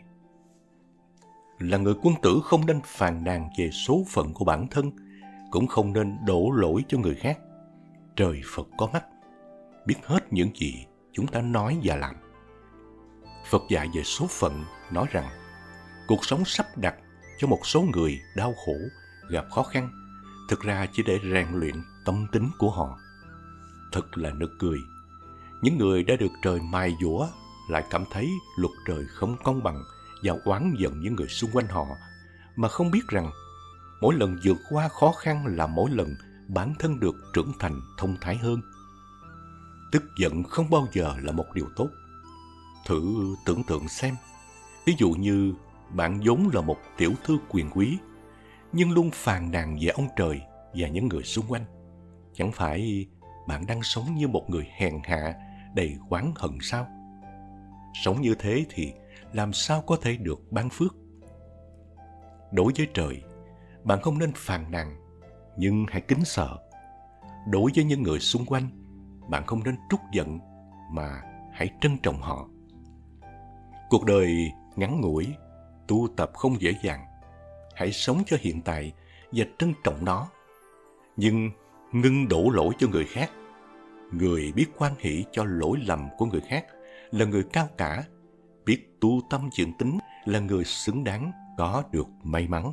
Là người quân tử không nên phàn nàn về số phận của bản thân, cũng không nên đổ lỗi cho người khác. Trời Phật có mắt, biết hết những gì chúng ta nói và làm. Phật dạy về số phận nói rằng cuộc sống sắp đặt cho một số người đau khổ, gặp khó khăn, thực ra chỉ để rèn luyện tâm tính của họ. Thật là nực cười. Những người đã được trời mài dũa lại cảm thấy luật trời không công bằng và oán giận những người xung quanh họ, mà không biết rằng mỗi lần vượt qua khó khăn là mỗi lần bản thân được trưởng thành thông thái hơn. Tức giận không bao giờ là một điều tốt. Thử tưởng tượng xem, ví dụ như bạn vốn là một tiểu thư quyền quý, nhưng luôn phàn nàn về ông trời và những người xung quanh. Chẳng phải bạn đang sống như một người hèn hạ, đầy oán hận sao? Sống như thế thì làm sao có thể được ban phước? Đối với trời, bạn không nên phàn nàn, nhưng hãy kính sợ. Đối với những người xung quanh, bạn không nên trút giận, mà hãy trân trọng họ. Cuộc đời ngắn ngủi, tu tập không dễ dàng. Hãy sống cho hiện tại và trân trọng nó. Nhưng ngưng đổ lỗi cho người khác. Người biết hoan hỷ cho lỗi lầm của người khác là người cao cả, biết tu tâm dưỡng tính là người xứng đáng có được may mắn.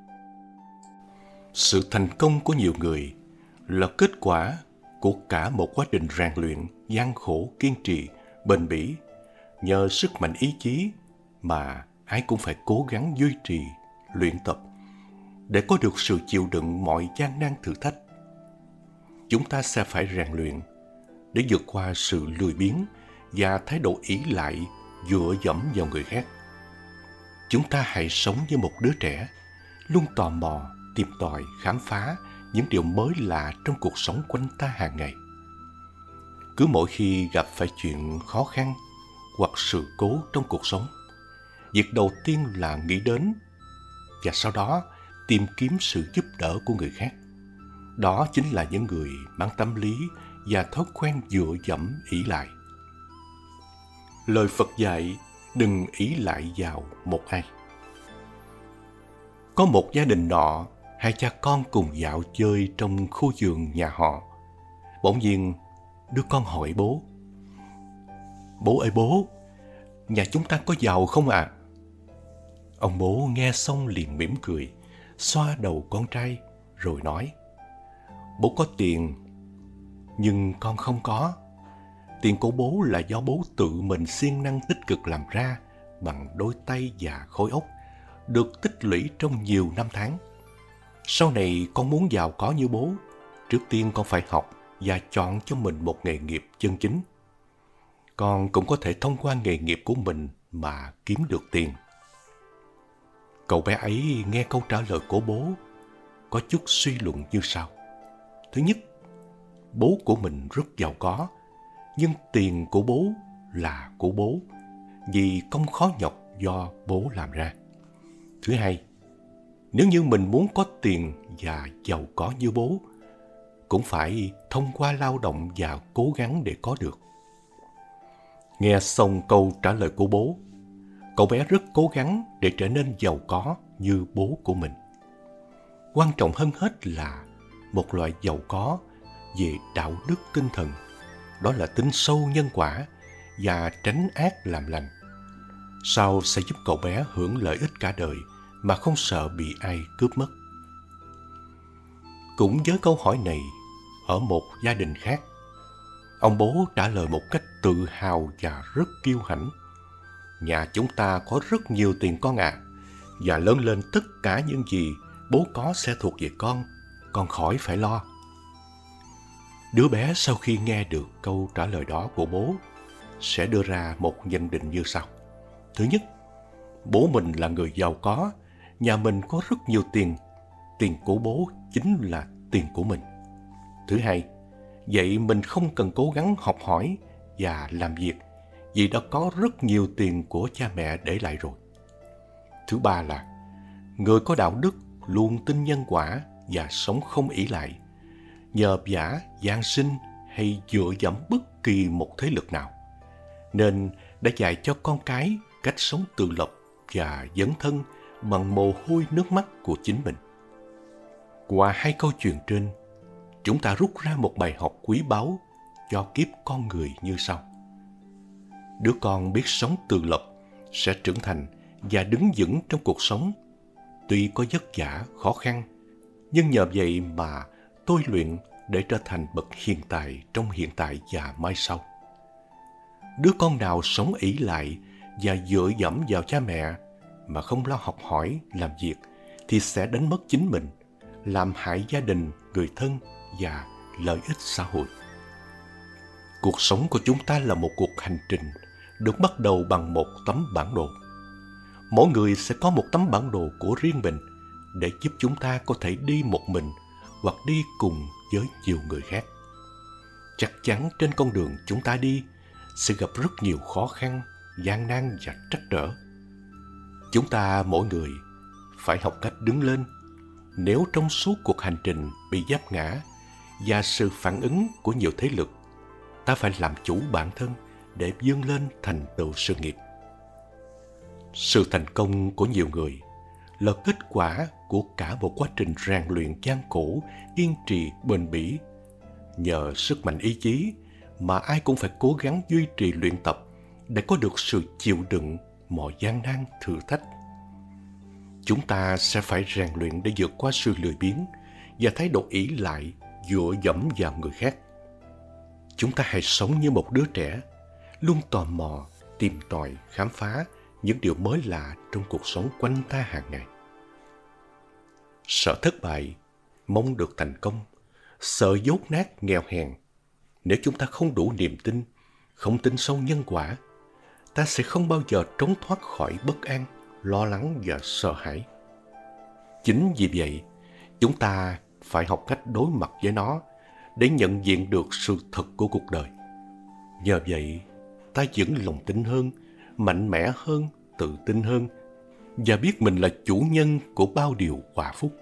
Sự thành công của nhiều người là kết quả của cả một quá trình rèn luyện gian khổ, kiên trì, bền bỉ. Nhờ sức mạnh ý chí mà ai cũng phải cố gắng duy trì, luyện tập để có được sự chịu đựng mọi gian nan thử thách. Chúng ta sẽ phải rèn luyện để vượt qua sự lười biếng và thái độ ỷ lại, dựa dẫm vào người khác. Chúng ta hãy sống như một đứa trẻ, luôn tò mò, tìm tòi, khám phá những điều mới lạ trong cuộc sống quanh ta hàng ngày. Cứ mỗi khi gặp phải chuyện khó khăn hoặc sự cố trong cuộc sống, việc đầu tiên là nghĩ đến và sau đó tìm kiếm sự giúp đỡ của người khác. Đó chính là những người mang tâm lý và thói quen dựa dẫm ỷ lại. Lời Phật dạy đừng ỷ lại vào một ai. Có một gia đình nọ, hai cha con cùng dạo chơi trong khu vườn nhà họ. Bỗng nhiên, đứa con hỏi bố: "Bố ơi bố, nhà chúng ta có giàu không ạ?" À? Ông bố nghe xong liền mỉm cười, xoa đầu con trai rồi nói: "Bố có tiền, nhưng con không có. Tiền của bố là do bố tự mình siêng năng tích cực làm ra bằng đôi tay và khối óc, được tích lũy trong nhiều năm tháng. Sau này con muốn giàu có như bố, trước tiên con phải học và chọn cho mình một nghề nghiệp chân chính. Con cũng có thể thông qua nghề nghiệp của mình mà kiếm được tiền." Cậu bé ấy nghe câu trả lời của bố, có chút suy luận như sau. Thứ nhất, bố của mình rất giàu có, nhưng tiền của bố là của bố, vì công khó nhọc do bố làm ra. Thứ hai, nếu như mình muốn có tiền và giàu có như bố, cũng phải thông qua lao động và cố gắng để có được. Nghe xong câu trả lời của bố, cậu bé rất cố gắng để trở nên giàu có như bố của mình. Quan trọng hơn hết là một loại giàu có về đạo đức tinh thần, đó là tin sâu nhân quả và tránh ác làm lành. Sau sẽ giúp cậu bé hưởng lợi ích cả đời mà không sợ bị ai cướp mất. Cũng với câu hỏi này, ở một gia đình khác, ông bố trả lời một cách tự hào và rất kiêu hãnh: "Nhà chúng ta có rất nhiều tiền con ạ, à, và lớn lên tất cả những gì bố có sẽ thuộc về con, con khỏi phải lo." Đứa bé sau khi nghe được câu trả lời đó của bố sẽ đưa ra một nhận định như sau. Thứ nhất, bố mình là người giàu có, nhà mình có rất nhiều tiền, tiền của bố chính là tiền của mình. Thứ hai, vậy mình không cần cố gắng học hỏi và làm việc vì đã có rất nhiều tiền của cha mẹ để lại rồi. Thứ ba là người có đạo đức luôn tin nhân quả và sống không ỷ lại, nhờ vả, gian sinh hay dựa dẫm bất kỳ một thế lực nào, nên đã dạy cho con cái cách sống tự lập và dấn thân bằng mồ hôi nước mắt của chính mình. Qua hai câu chuyện trên, chúng ta rút ra một bài học quý báu cho kiếp con người như sau. Đứa con biết sống tự lập sẽ trưởng thành và đứng vững trong cuộc sống. Tuy có vất vả, khó khăn, nhưng nhờ vậy mà tôi luyện để trở thành bậc hiền tài trong hiện tại và mai sau. Đứa con nào sống ỷ lại và dựa dẫm vào cha mẹ mà không lo học hỏi, làm việc thì sẽ đánh mất chính mình, làm hại gia đình, người thân và lợi ích xã hội. Cuộc sống của chúng ta là một cuộc hành trình được bắt đầu bằng một tấm bản đồ. Mỗi người sẽ có một tấm bản đồ của riêng mình để giúp chúng ta có thể đi một mình hoặc đi cùng với nhiều người khác. Chắc chắn trên con đường chúng ta đi sẽ gặp rất nhiều khó khăn, gian nan và trắc trở. Chúng ta mỗi người phải học cách đứng lên. Nếu trong suốt cuộc hành trình bị giáp ngã và sự phản ứng của nhiều thế lực, ta phải làm chủ bản thân để vươn lên thành tựu sự nghiệp. Sự thành công của nhiều người là kết quả của cả một quá trình rèn luyện gian khổ, kiên trì, bền bỉ. Nhờ sức mạnh ý chí mà ai cũng phải cố gắng duy trì luyện tập để có được sự chịu đựng mọi gian nan thử thách. Chúng ta sẽ phải rèn luyện để vượt qua sự lười biếng và thái độ ỷ lại, dựa dẫm vào người khác. Chúng ta hãy sống như một đứa trẻ, luôn tò mò, tìm tòi, khám phá những điều mới lạ trong cuộc sống quanh ta hàng ngày. Sợ thất bại, mong được thành công, sợ dốt nát, nghèo hèn. Nếu chúng ta không đủ niềm tin, không tin sâu nhân quả, ta sẽ không bao giờ trốn thoát khỏi bất an, lo lắng và sợ hãi. Chính vì vậy, chúng ta phải học cách đối mặt với nó để nhận diện được sự thật của cuộc đời. Nhờ vậy, ta vững lòng tin hơn, mạnh mẽ hơn, tự tin hơn và biết mình là chủ nhân của bao điều hòa phúc.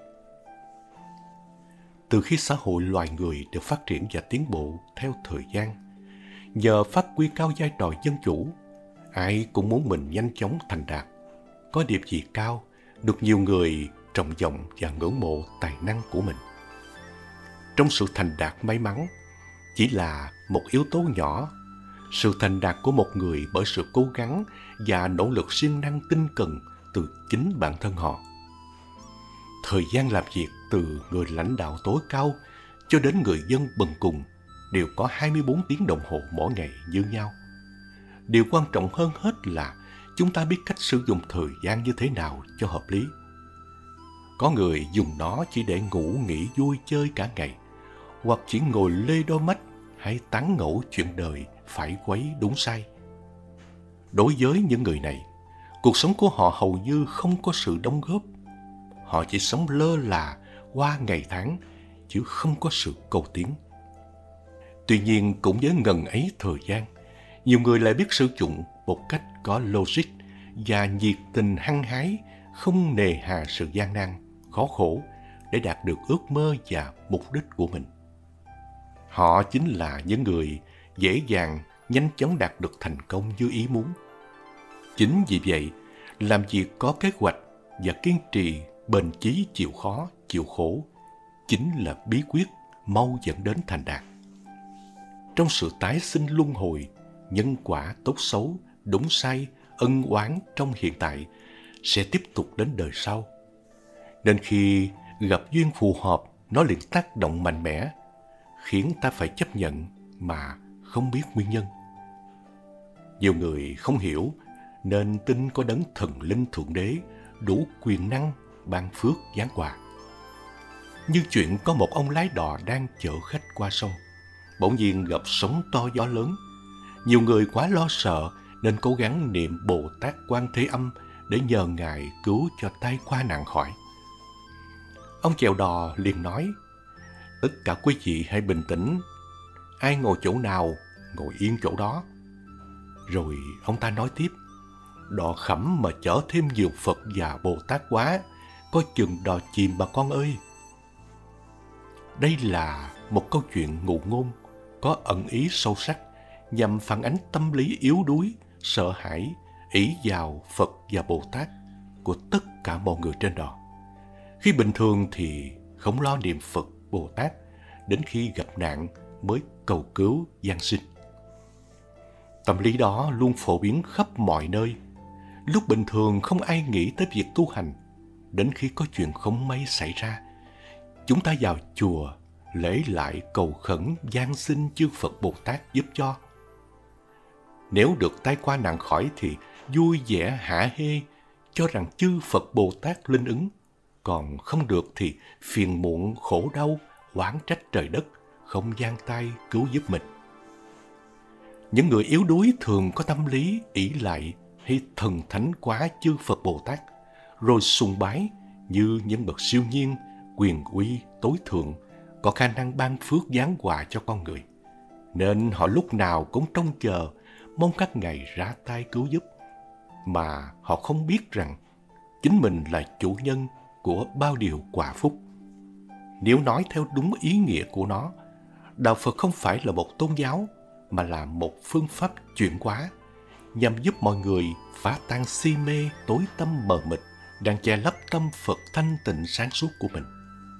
Từ khi xã hội loài người được phát triển và tiến bộ theo thời gian, nhờ phát huy cao vai trò dân chủ, ai cũng muốn mình nhanh chóng thành đạt, có địa vị cao, được nhiều người trọng vọng và ngưỡng mộ tài năng của mình. Trong sự thành đạt may mắn, chỉ là một yếu tố nhỏ, sự thành đạt của một người bởi sự cố gắng và nỗ lực siêng năng tinh cần từ chính bản thân họ. Thời gian làm việc từ người lãnh đạo tối cao cho đến người dân bần cùng đều có hai mươi bốn tiếng đồng hồ mỗi ngày như nhau. Điều quan trọng hơn hết là chúng ta biết cách sử dụng thời gian như thế nào cho hợp lý. Có người dùng nó chỉ để ngủ nghỉ vui chơi cả ngày, hoặc chỉ ngồi lê đôi mắt hay tán ngẫu chuyện đời phải quấy đúng sai. Đối với những người này, cuộc sống của họ hầu như không có sự đóng góp. Họ chỉ sống lơ là qua ngày tháng, chứ không có sự cầu tiến. Tuy nhiên, cũng với ngần ấy thời gian, nhiều người lại biết sử dụng một cách có logic và nhiệt tình hăng hái, không nề hà sự gian nan, khó khổ để đạt được ước mơ và mục đích của mình. Họ chính là những người dễ dàng, nhanh chóng đạt được thành công như ý muốn. Chính vì vậy, làm việc có kế hoạch và kiên trì, bền chí chịu khó, chịu khổ chính là bí quyết mau dẫn đến thành đạt. Trong sự tái sinh luân hồi, nhân quả tốt xấu, đúng sai, ân oán trong hiện tại sẽ tiếp tục đến đời sau. Nên khi gặp duyên phù hợp, nó liền tác động mạnh mẽ, khiến ta phải chấp nhận mà không biết nguyên nhân. Nhiều người không hiểu nên tin có đấng thần linh thượng đế đủ quyền năng ban phước giáng quà. Như chuyện có một ông lái đò đang chở khách qua sông, bỗng nhiên gặp sóng to gió lớn. Nhiều người quá lo sợ nên cố gắng niệm Bồ Tát Quan Thế Âm để nhờ Ngài cứu cho tai qua nạn khỏi. Ông chèo đò liền nói: "Tất cả quý vị hãy bình tĩnh, ai ngồi chỗ nào ngồi yên chỗ đó." Rồi ông ta nói tiếp: "Đò khẩm mà chở thêm nhiều Phật và Bồ Tát quá, coi chừng đò chìm bà con ơi." Đây là một câu chuyện ngụ ngôn có ẩn ý sâu sắc, nhằm phản ánh tâm lý yếu đuối, sợ hãi, ỷ vào Phật và Bồ Tát của tất cả mọi người trên đò. Khi bình thường thì không lo niệm Phật, Bồ Tát, đến khi gặp nạn mới cầu cứu giang sinh. Tâm lý đó luôn phổ biến khắp mọi nơi. Lúc bình thường không ai nghĩ tới việc tu hành, đến khi có chuyện không may xảy ra, chúng ta vào chùa lễ lại cầu khẩn giang xin chư Phật Bồ Tát giúp cho. Nếu được tai qua nạn khỏi thì vui vẻ hả hê, cho rằng chư Phật Bồ Tát linh ứng, còn không được thì phiền muộn khổ đau, oán trách trời đất, không giang tay cứu giúp mình. Những người yếu đuối thường có tâm lý ỷ lại hay thần thánh quá chư Phật Bồ Tát, rồi sùng bái như nhân vật siêu nhiên, quyền uy, tối thượng, có khả năng ban phước giáng họa cho con người. Nên họ lúc nào cũng trông chờ, mong các ngài ra tay cứu giúp, mà họ không biết rằng chính mình là chủ nhân của bao điều quả phúc. Nếu nói theo đúng ý nghĩa của nó, Đạo Phật không phải là một tôn giáo, mà là một phương pháp chuyển hóa, nhằm giúp mọi người phá tan si mê tối tăm mờ mịt đang che lấp tâm Phật thanh tịnh sáng suốt của mình.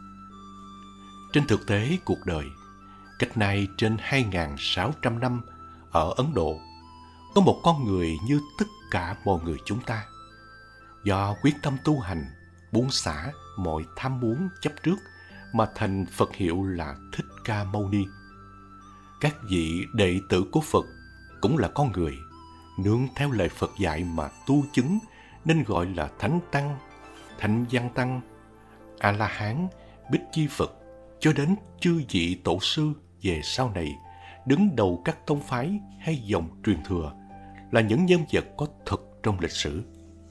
Trên thực tế cuộc đời, cách nay trên hai nghìn sáu trăm năm ở Ấn Độ, có một con người như tất cả mọi người chúng ta. Do quyết tâm tu hành, buông xả mọi tham muốn chấp trước mà thành Phật hiệu là Thích Ca Mâu Ni. Các vị đệ tử của Phật cũng là con người, nương theo lời Phật dạy mà tu chứng nên gọi là Thánh Tăng, Thánh Văn Tăng, A-la-hán, Bích Chi Phật, cho đến chư vị tổ sư về sau này, đứng đầu các tông phái hay dòng truyền thừa, là những nhân vật có thật trong lịch sử.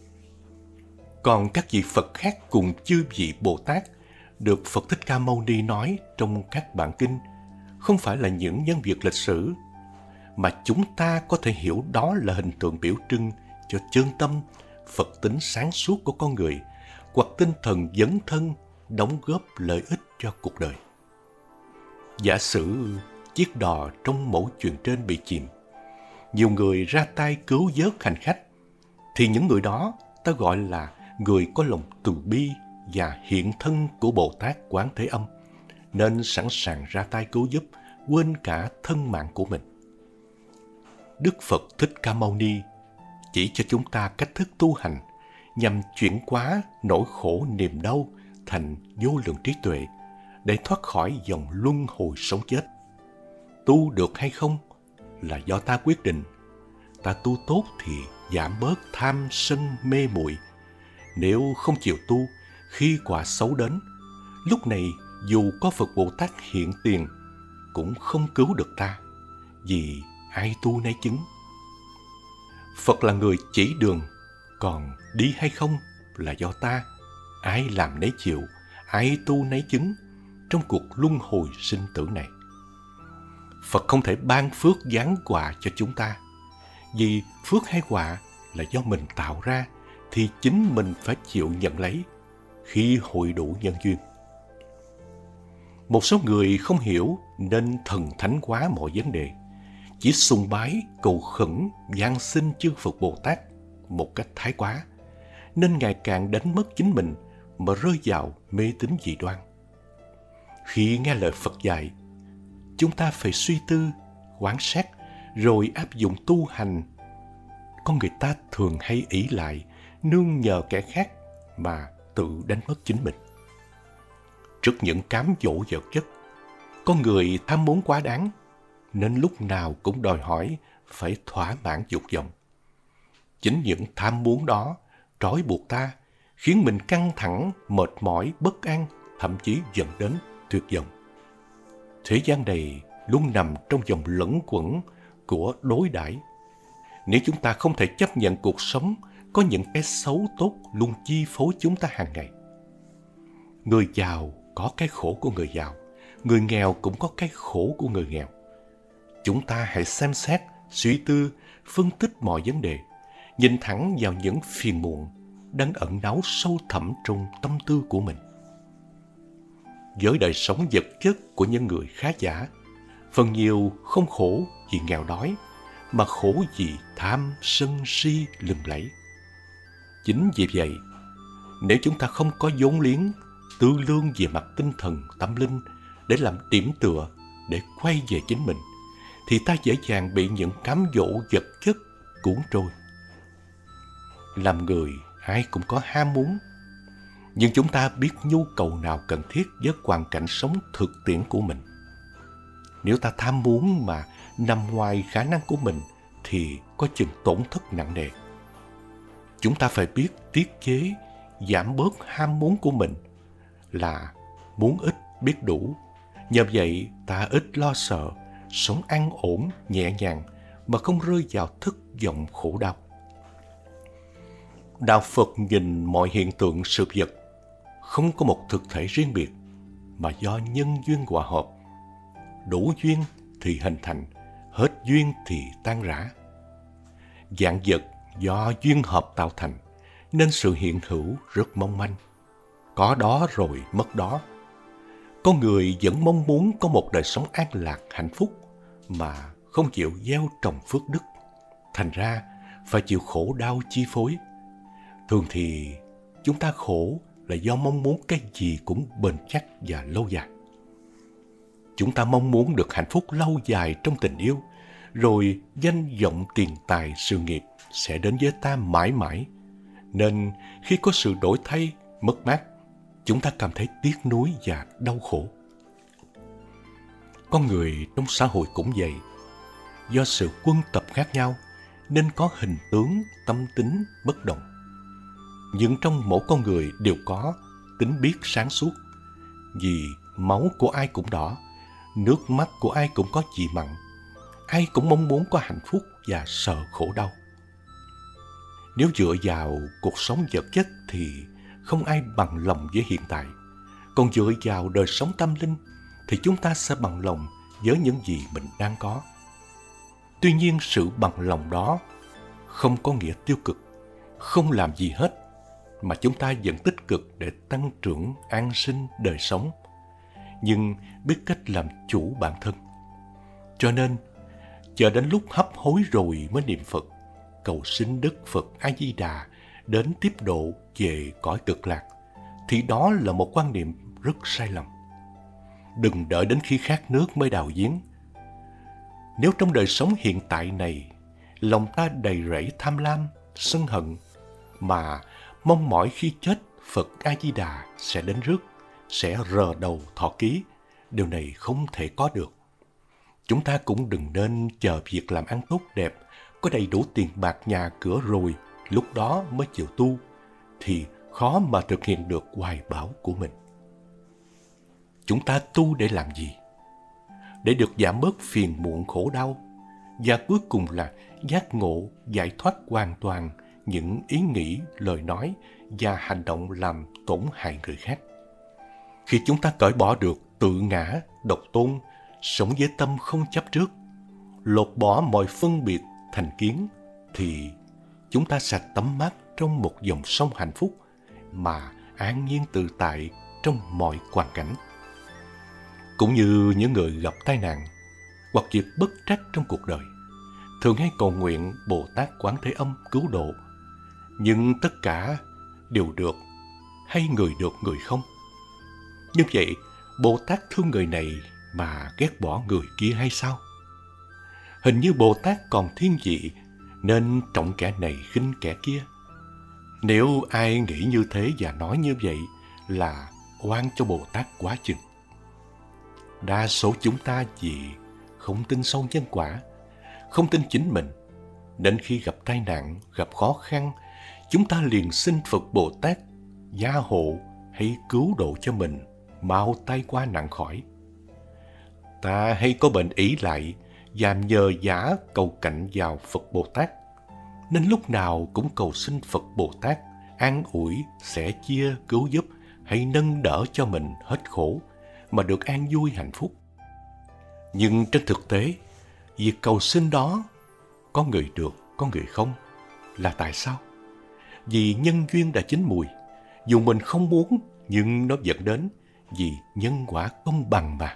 Còn các vị Phật khác cùng chư vị Bồ Tát được Phật Thích Ca Mâu Ni nói trong các bản kinh không phải là những nhân vật lịch sử, mà chúng ta có thể hiểu đó là hình tượng biểu trưng cho chân tâm, Phật tính sáng suốt của con người, hoặc tinh thần dấn thân đóng góp lợi ích cho cuộc đời. Giả sử chiếc đò trong mẫu chuyện trên bị chìm, nhiều người ra tay cứu vớt hành khách, thì những người đó ta gọi là người có lòng từ bi và hiện thân của Bồ Tát Quán Thế Âm, nên sẵn sàng ra tay cứu giúp, quên cả thân mạng của mình. Đức Phật Thích Ca Mâu Ni chỉ cho chúng ta cách thức tu hành nhằm chuyển hóa nỗi khổ niềm đau thành vô lượng trí tuệ để thoát khỏi dòng luân hồi sống chết. Tu được hay không là do ta quyết định. Ta tu tốt thì giảm bớt tham sân mê muội. Nếu không chịu tu, khi quả xấu đến, lúc này dù có Phật Bồ Tát hiện tiền cũng không cứu được ta, vì ai tu nấy chứng. Phật là người chỉ đường, còn đi hay không là do ta. Ai làm nấy chịu, ai tu nấy chứng trong cuộc luân hồi sinh tử này. Phật không thể ban phước giáng họa cho chúng ta, vì phước hay họa là do mình tạo ra, thì chính mình phải chịu nhận lấy khi hội đủ nhân duyên. Một số người không hiểu nên thần thánh hóa mọi vấn đề, chỉ sùng bái, cầu khẩn, van xin chư Phật Bồ Tát một cách thái quá, nên ngày càng đánh mất chính mình mà rơi vào mê tín dị đoan. Khi nghe lời Phật dạy, chúng ta phải suy tư, quan sát, rồi áp dụng tu hành. Con người ta thường hay ỷ lại, nương nhờ kẻ khác mà tự đánh mất chính mình. Trước những cám dỗ vật chất, con người tham muốn quá đáng, nên lúc nào cũng đòi hỏi phải thỏa mãn dục vọng. Chính những tham muốn đó trói buộc ta, khiến mình căng thẳng, mệt mỏi, bất an, thậm chí dẫn đến tuyệt vọng. Thế gian này luôn nằm trong vòng lẫn quẩn của đối đãi. Nếu chúng ta không thể chấp nhận cuộc sống có những cái xấu tốt luôn chi phối chúng ta hàng ngày. Người giàu có cái khổ của người giàu, người nghèo cũng có cái khổ của người nghèo. Chúng ta hãy xem xét, suy tư, phân tích mọi vấn đề, nhìn thẳng vào những phiền muộn đang ẩn náu sâu thẳm trong tâm tư của mình. Với đời sống vật chất của những người khá giả, phần nhiều không khổ vì nghèo đói, mà khổ vì tham, sân, si, lừng lẫy. Chính vì vậy, nếu chúng ta không có vốn liếng, tư lương về mặt tinh thần, tâm linh để làm điểm tựa, để quay về chính mình, thì ta dễ dàng bị những cám dỗ vật chất cuốn trôi. Làm người, ai cũng có ham muốn, nhưng chúng ta biết nhu cầu nào cần thiết với hoàn cảnh sống thực tiễn của mình. Nếu ta tham muốn mà nằm ngoài khả năng của mình thì có chừng tổn thất nặng nề. Chúng ta phải biết tiết chế, giảm bớt ham muốn của mình, là muốn ít biết đủ. Nhờ vậy ta ít lo sợ, sống an ổn, nhẹ nhàng mà không rơi vào thất vọng khổ đau. Đạo Phật nhìn mọi hiện tượng sự vật không có một thực thể riêng biệt, mà do nhân duyên hòa hợp. Đủ duyên thì hình thành, hết duyên thì tan rã. Vạn vật do duyên hợp tạo thành, nên sự hiện hữu rất mong manh. Có đó rồi mất đó. Con người vẫn mong muốn có một đời sống an lạc, hạnh phúc, mà không chịu gieo trồng phước đức. Thành ra phải chịu khổ đau chi phối. Thường thì chúng ta khổ là do mong muốn cái gì cũng bền chắc và lâu dài. Chúng ta mong muốn được hạnh phúc lâu dài trong tình yêu, rồi danh vọng, tiền tài, sự nghiệp sẽ đến với ta mãi mãi. Nên khi có sự đổi thay, mất mát, chúng ta cảm thấy tiếc nuối và đau khổ. Con người trong xã hội cũng vậy. Do sự quân tập khác nhau, nên có hình tướng, tâm tính bất đồng. Nhưng trong mỗi con người đều có tính biết sáng suốt. Vì máu của ai cũng đỏ, nước mắt của ai cũng có vị mặn. Ai cũng mong muốn có hạnh phúc và sợ khổ đau. Nếu dựa vào cuộc sống vật chất thì không ai bằng lòng với hiện tại. Còn dựa vào đời sống tâm linh thì chúng ta sẽ bằng lòng với những gì mình đang có. Tuy nhiên sự bằng lòng đó không có nghĩa tiêu cực, không làm gì hết, mà chúng ta vẫn tích cực để tăng trưởng an sinh đời sống, nhưng biết cách làm chủ bản thân. Cho nên, chờ đến lúc hấp hối rồi mới niệm Phật, cầu xin Đức Phật A-di-đà đến tiếp độ về cõi cực lạc, thì đó là một quan niệm rất sai lầm. Đừng đợi đến khi khát nước mới đào giếng. Nếu trong đời sống hiện tại này, lòng ta đầy rẫy tham lam, sân hận, mà mong mỏi khi chết Phật A-di-đà sẽ đến rước, sẽ rờ đầu thọ ký, điều này không thể có được. Chúng ta cũng đừng nên chờ việc làm ăn tốt đẹp, có đầy đủ tiền bạc nhà cửa rồi, lúc đó mới chịu tu, thì khó mà thực hiện được hoài bão của mình. Chúng ta tu để làm gì? Để được giảm bớt phiền muộn khổ đau, và cuối cùng là giác ngộ, giải thoát hoàn toàn những ý nghĩ, lời nói và hành động làm tổn hại người khác. Khi chúng ta cởi bỏ được tự ngã, độc tôn, sống với tâm không chấp trước, lột bỏ mọi phân biệt, thành kiến, thì chúng ta sẽ tắm mát trong một dòng sông hạnh phúc mà an nhiên tự tại trong mọi hoàn cảnh. Cũng như những người gặp tai nạn hoặc việc bất trắc trong cuộc đời, thường hay cầu nguyện Bồ Tát Quán Thế Âm cứu độ, nhưng tất cả đều được hay người được người không. Như vậy, Bồ Tát thương người này mà ghét bỏ người kia hay sao? Hình như Bồ Tát còn thiên vị nên trọng kẻ này khinh kẻ kia. Nếu ai nghĩ như thế và nói như vậy là oan cho Bồ Tát quá chừng. Đa số chúng ta vì không tin sâu nhân quả, không tin chính mình, nên khi gặp tai nạn, gặp khó khăn, chúng ta liền xin Phật Bồ Tát gia hộ hay cứu độ cho mình, mau tay qua nạn khỏi. Ta hay có bệnh ỷ lại và nhờ vả cầu cạnh vào Phật Bồ Tát, nên lúc nào cũng cầu xin Phật Bồ Tát an ủi, sẻ chia, cứu giúp hay nâng đỡ cho mình hết khổ mà được an vui hạnh phúc. Nhưng trên thực tế, việc cầu xin đó có người được, có người không, là tại sao? Vì nhân duyên đã chín mùi, dù mình không muốn nhưng nó dẫn đến, vì nhân quả công bằng mà.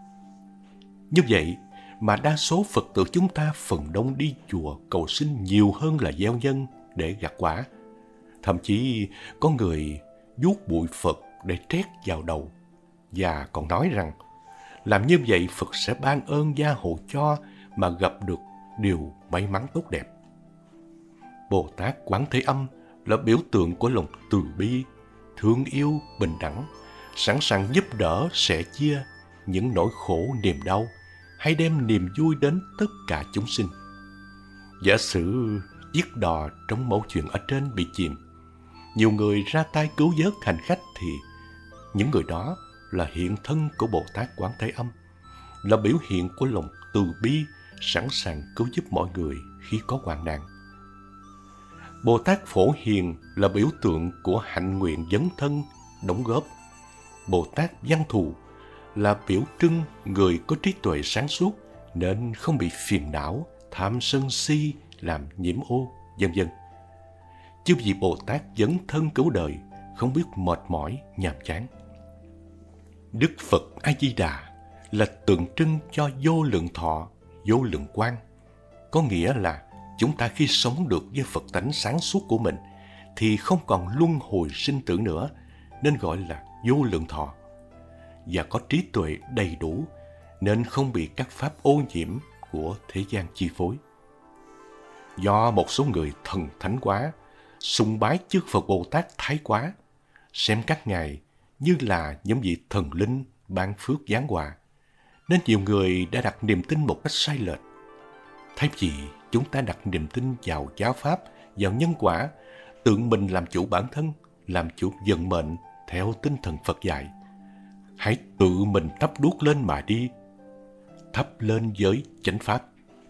Như vậy mà đa số Phật tử chúng ta phần đông đi chùa cầu xin nhiều hơn là gieo nhân để gặt quả. Thậm chí có người vuốt bụi Phật để trét vào đầu và còn nói rằng làm như vậy Phật sẽ ban ơn gia hộ cho mà gặp được điều may mắn tốt đẹp. Bồ Tát Quán Thế Âm là biểu tượng của lòng từ bi, thương yêu, bình đẳng, sẵn sàng giúp đỡ, sẻ chia những nỗi khổ niềm đau hay đem niềm vui đến tất cả chúng sinh. Giả sử chiếc đò trong mẫu chuyện ở trên bị chìm. Nhiều người ra tay cứu vớt hành khách thì những người đó là hiện thân của Bồ Tát Quán Thế Âm, là biểu hiện của lòng từ bi, sẵn sàng cứu giúp mọi người khi có hoạn nạn. Bồ Tát Phổ Hiền là biểu tượng của hạnh nguyện dấn thân, đóng góp. Bồ Tát Văn Thù là biểu trưng người có trí tuệ sáng suốt nên không bị phiền não, tham sân si làm nhiễm ô, vân vân. Chứ vì Bồ Tát dấn thân cứu đời, không biết mệt mỏi, nhàm chán. Đức Phật A-di-đà là tượng trưng cho vô lượng thọ, vô lượng quang. Có nghĩa là chúng ta khi sống được với Phật tánh sáng suốt của mình thì không còn luân hồi sinh tử nữa, nên gọi là vô lượng thọ. Và có trí tuệ đầy đủ nên không bị các pháp ô nhiễm của thế gian chi phối. Do một số người thần thánh quá, sùng bái chư Phật Bồ Tát thái quá, xem các ngài như là những vị thần linh ban phước giáng hòa, nên nhiều người đã đặt niềm tin một cách sai lệch. Thay vì chúng ta đặt niềm tin vào giáo pháp, vào nhân quả, tự mình làm chủ bản thân, làm chủ vận mệnh theo tinh thần Phật dạy, hãy tự mình thắp đuốc lên mà đi, thắp lên với chánh pháp.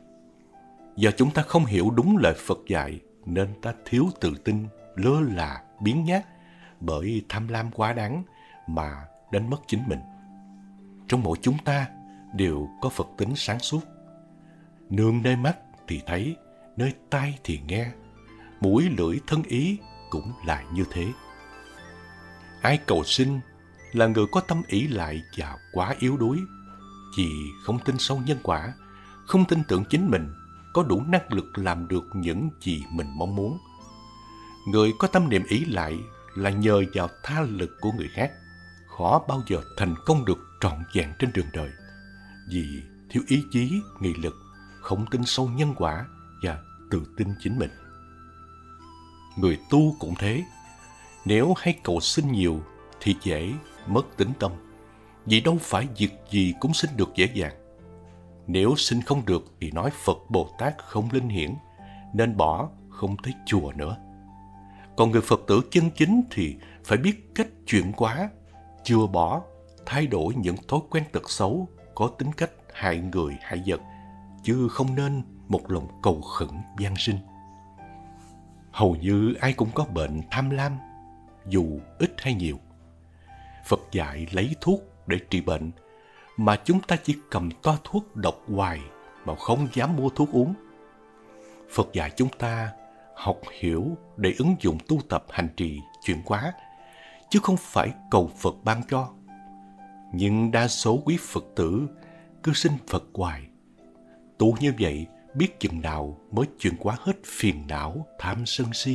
Do chúng ta không hiểu đúng lời Phật dạy nên ta thiếu tự tin, lơ là, biếng nhác bởi tham lam quá đáng mà đánh mất chính mình. Trong mỗi chúng ta đều có Phật tính sáng suốt. Nương nơi mắt thì thấy, nơi tai thì nghe, mũi lưỡi thân ý cũng là như thế. Ai cầu xin là người có tâm ỷ lại và quá yếu đuối, vì không tin sâu nhân quả, không tin tưởng chính mình có đủ năng lực làm được những gì mình mong muốn. Người có tâm niệm ỷ lại là nhờ vào tha lực của người khác, khó bao giờ thành công được trọn vẹn trên đường đời, vì thiếu ý chí, nghị lực, không tin sâu nhân quả và tự tin chính mình. Người tu cũng thế, nếu hay cầu xin nhiều thì dễ mất tín tâm, vì đâu phải việc gì cũng xin được dễ dàng. Nếu xin không được thì nói Phật Bồ Tát không linh hiển, nên bỏ, không tới chùa nữa. Còn người Phật tử chân chính thì phải biết cách chuyển hóa, chừa bỏ, thay đổi những thói quen tật xấu, có tính cách hại người hại vật, chứ không nên một lòng cầu khẩn van sinh. Hầu như ai cũng có bệnh tham lam, dù ít hay nhiều. Phật dạy lấy thuốc để trị bệnh, mà chúng ta chỉ cầm toa thuốc độc hoài mà không dám mua thuốc uống. Phật dạy chúng ta học hiểu để ứng dụng tu tập hành trì chuyển hóa, chứ không phải cầu Phật ban cho. Nhưng đa số quý Phật tử cứ xin Phật hoài. Tu như vậy biết chừng nào mới chuyển hóa hết phiền não tham sân si.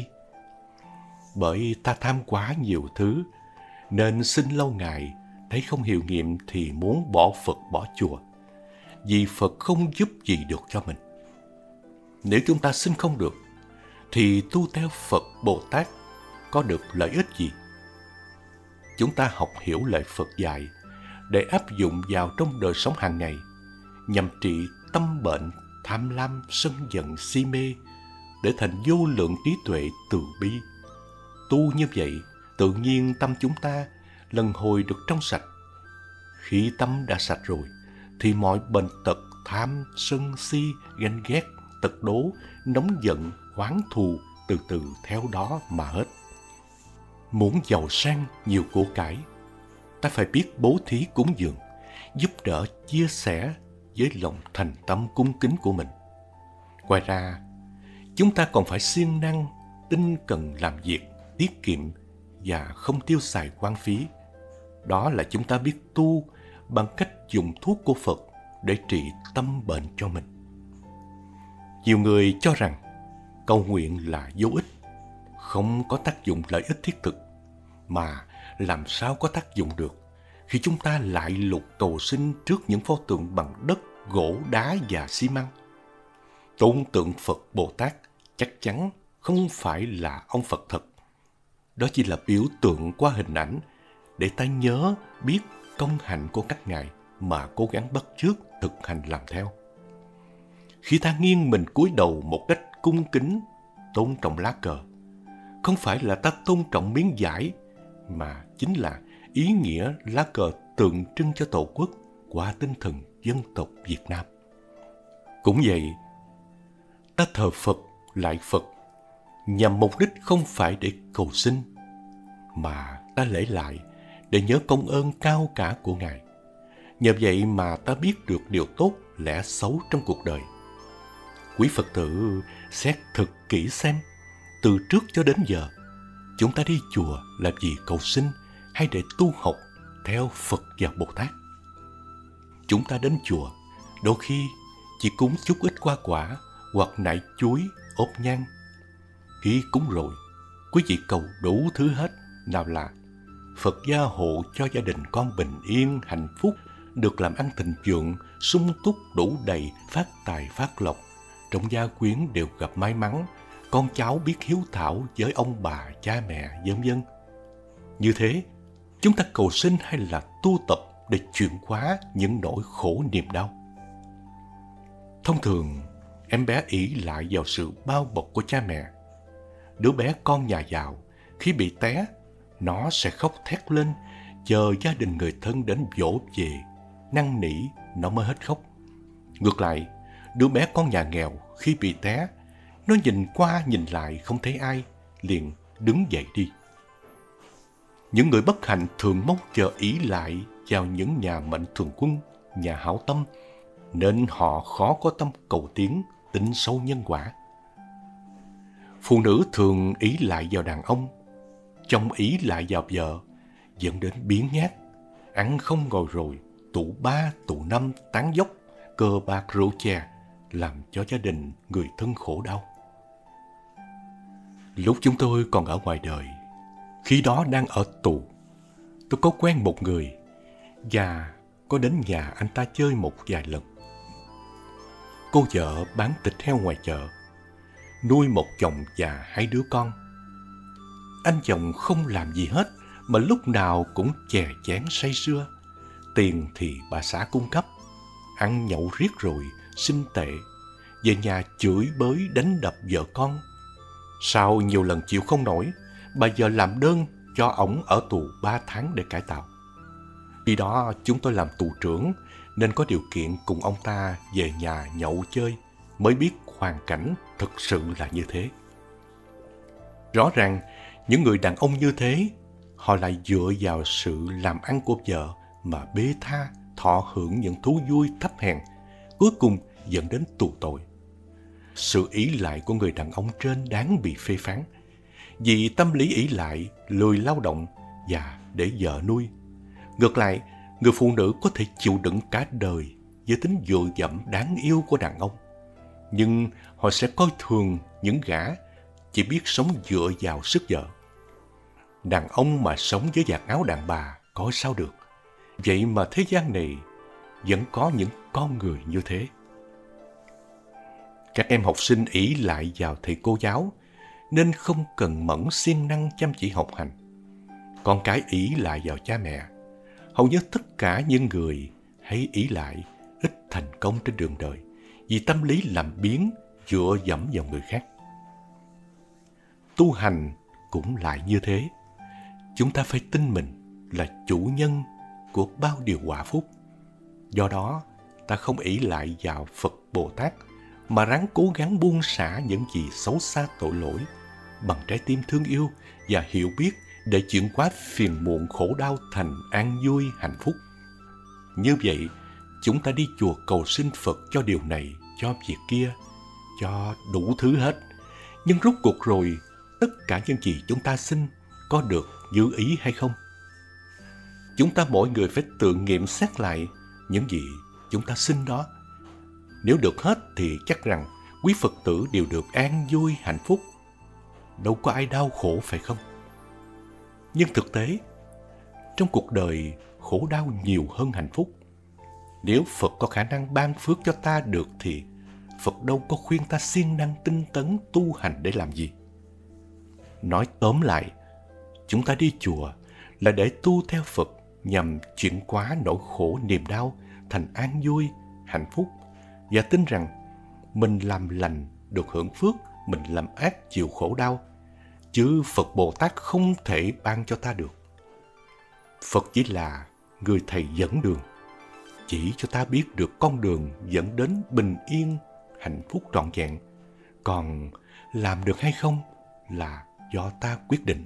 Bởi ta tham quá nhiều thứ nên xin lâu ngày, thấy không hiệu nghiệm thì muốn bỏ Phật bỏ chùa, vì Phật không giúp gì được cho mình. Nếu chúng ta xin không được thì tu theo Phật Bồ Tát có được lợi ích gì? Chúng ta học hiểu lời Phật dạy để áp dụng vào trong đời sống hàng ngày, nhằm trị tâm bệnh tham lam, sân giận, si mê, để thành vô lượng trí tuệ từ bi. Tu như vậy, tự nhiên tâm chúng ta lần hồi được trong sạch. Khi tâm đã sạch rồi, thì mọi bệnh tật, tham, sân, si, ganh ghét, tật đố, nóng giận, oán thù từ từ theo đó mà hết. Muốn giàu sang nhiều của cải, ta phải biết bố thí cúng dường, giúp đỡ, chia sẻ với lòng thành tâm cung kính của mình. Ngoài ra, chúng ta còn phải siêng năng, tinh cần làm việc, tiết kiệm và không tiêu xài hoang phí. Đó là chúng ta biết tu bằng cách dùng thuốc của Phật để trị tâm bệnh cho mình. Nhiều người cho rằng cầu nguyện là vô ích, không có tác dụng lợi ích thiết thực, mà làm sao có tác dụng được khi chúng ta lại lục cầu xin trước những pho tượng bằng đất, gỗ, đá và xi măng. Tôn tượng Phật Bồ Tát chắc chắn không phải là ông Phật thật. Đó chỉ là biểu tượng qua hình ảnh để ta nhớ biết công hạnh của các ngài mà cố gắng bắt chước thực hành làm theo. Khi ta nghiêng mình cúi đầu một cách cung kính, tôn trọng lá cờ. Không phải là ta tôn trọng miếng vải, mà chính là ý nghĩa lá cờ tượng trưng cho Tổ quốc qua tinh thần dân tộc Việt Nam. Cũng vậy, ta thờ Phật lại Phật nhằm mục đích không phải để cầu xin, mà ta lễ lại để nhớ công ơn cao cả của Ngài. Nhờ vậy mà ta biết được điều tốt, lẽ xấu trong cuộc đời. Quý Phật tử xét thực kỹ xem, từ trước cho đến giờ, chúng ta đi chùa làm gì cầu xin hay để tu học theo Phật và Bồ Tát? Chúng ta đến chùa, đôi khi chỉ cúng chút ít hoa quả hoặc nải chuối, ốp nhang. Khi cúng rồi, quý vị cầu đủ thứ hết, nào là Phật gia hộ cho gia đình con bình yên, hạnh phúc, được làm ăn thịnh vượng, sung túc đủ đầy, phát tài phát lộc, trong gia quyến đều gặp may mắn, con cháu biết hiếu thảo với ông bà, cha mẹ, vân vân. Như thế, chúng ta cầu xin hay là tu tập để chuyển hóa những nỗi khổ niềm đau? Thông thường, em bé ỷ lại vào sự bao bọc của cha mẹ. Đứa bé con nhà giàu, khi bị té, nó sẽ khóc thét lên, chờ gia đình người thân đến dỗ về, năn nỉ nó mới hết khóc. Ngược lại, đứa bé con nhà nghèo khi bị té, nó nhìn qua nhìn lại không thấy ai, liền đứng dậy đi. Những người bất hạnh thường mong chờ ỷ lại vào những nhà mạnh thường quân, nhà hảo tâm, nên họ khó có tâm cầu tiến, tin sâu nhân quả. Phụ nữ thường ỷ lại vào đàn ông, chồng ỷ lại vào vợ, dẫn đến biếng nhác, ăn không ngồi rồi, tụ ba, tụ năm, tán dốc, cờ bạc rượu chè, làm cho gia đình người thân khổ đau. Lúc chúng tôi còn ở ngoài đời, khi đó đang ở tù, tôi có quen một người và có đến nhà anh ta chơi một vài lần. Cô vợ bán thịt heo ngoài chợ, nuôi một chồng và hai đứa con. Anh chồng không làm gì hết mà lúc nào cũng chè chén say sưa. Tiền thì bà xã cung cấp, ăn nhậu riết rồi sinh tệ, về nhà chửi bới đánh đập vợ con. Sau nhiều lần chịu không nổi, bà vợ làm đơn cho ổng ở tù ba tháng để cải tạo. Khi đó chúng tôi làm tù trưởng nên có điều kiện cùng ông ta về nhà nhậu chơi, mới biết hoàn cảnh thực sự là như thế. Rõ ràng những người đàn ông như thế, họ lại dựa vào sự làm ăn của vợ mà bê tha, thọ hưởng những thú vui thấp hèn, cuối cùng dẫn đến tù tội. Sự ỷ lại của người đàn ông trên đáng bị phê phán, vì tâm lý ỷ lại, lười lao động và để vợ nuôi. Ngược lại, người phụ nữ có thể chịu đựng cả đời với tính dựa dẫm đáng yêu của đàn ông, nhưng họ sẽ coi thường những gã chỉ biết sống dựa vào sức vợ. Đàn ông mà sống với vạt áo đàn bà có sao được. Vậy mà thế gian này vẫn có những con người như thế. Các em học sinh ỷ lại vào thầy cô giáo nên không cần mẫn siêng năng chăm chỉ học hành. Con cái ỷ lại vào cha mẹ. Hầu như tất cả những người hay ỷ lại ít thành công trên đường đời vì tâm lý làm biếng, dựa dẫm vào người khác. Tu hành cũng lại như thế. Chúng ta phải tin mình là chủ nhân của bao điều quả phúc. Do đó, ta không ỷ lại vào Phật Bồ Tát, mà ráng cố gắng buông xả những gì xấu xa tội lỗi bằng trái tim thương yêu và hiểu biết để chuyển hóa phiền muộn khổ đau thành an vui hạnh phúc. Như vậy, chúng ta đi chùa cầu xin Phật cho điều này, cho việc kia, cho đủ thứ hết. Nhưng rốt cuộc rồi, tất cả những gì chúng ta xin có được như ý hay không? Chúng ta mỗi người phải tự nghiệm xét lại những gì chúng ta xin đó. Nếu được hết thì chắc rằng quý Phật tử đều được an vui hạnh phúc. Đâu có ai đau khổ phải không? Nhưng thực tế, trong cuộc đời khổ đau nhiều hơn hạnh phúc. Nếu Phật có khả năng ban phước cho ta được thì Phật đâu có khuyên ta siêng năng tinh tấn tu hành để làm gì. Nói tóm lại, chúng ta đi chùa là để tu theo Phật nhằm chuyển hóa nỗi khổ niềm đau thành an vui, hạnh phúc và tin rằng mình làm lành được hưởng phước mình làm ác chịu khổ đau, chứ Phật Bồ Tát không thể ban cho ta được. Phật chỉ là người thầy dẫn đường, chỉ cho ta biết được con đường dẫn đến bình yên, hạnh phúc trọn vẹn. Còn làm được hay không là do ta quyết định.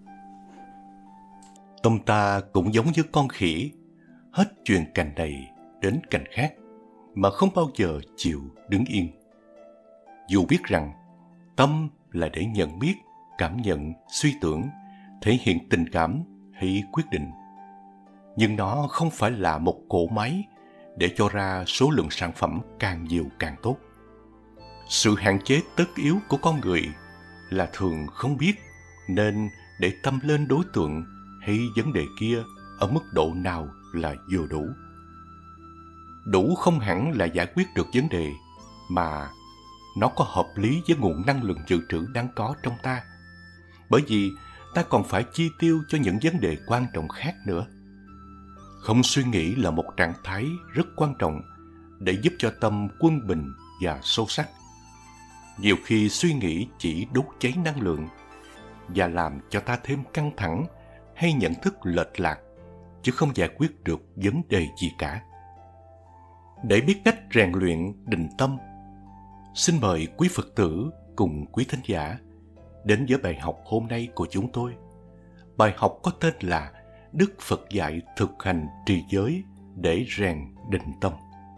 Tâm ta cũng giống như con khỉ, hết chuyện cành này đến cành khác, mà không bao giờ chịu đứng yên. Dù biết rằng tâm là để nhận biết, cảm nhận, suy tưởng, thể hiện tình cảm hay quyết định, nhưng nó không phải là một cỗ máy để cho ra số lượng sản phẩm càng nhiều càng tốt. Sự hạn chế tất yếu của con người là thường không biết nên để tâm lên đối tượng hay vấn đề kia ở mức độ nào là vừa đủ. Đủ không hẳn là giải quyết được vấn đề, mà nó có hợp lý với nguồn năng lượng dự trữ đang có trong ta. Bởi vì ta còn phải chi tiêu cho những vấn đề quan trọng khác nữa. Không suy nghĩ là một trạng thái rất quan trọng để giúp cho tâm quân bình và sâu sắc. Nhiều khi suy nghĩ chỉ đốt cháy năng lượng và làm cho ta thêm căng thẳng hay nhận thức lệch lạc, chứ không giải quyết được vấn đề gì cả. Để biết cách rèn luyện định tâm, xin mời quý Phật tử cùng quý thính giả đến với bài học hôm nay của chúng tôi. Bài học có tên là Đức Phật dạy thực hành trì giới để rèn định tâm.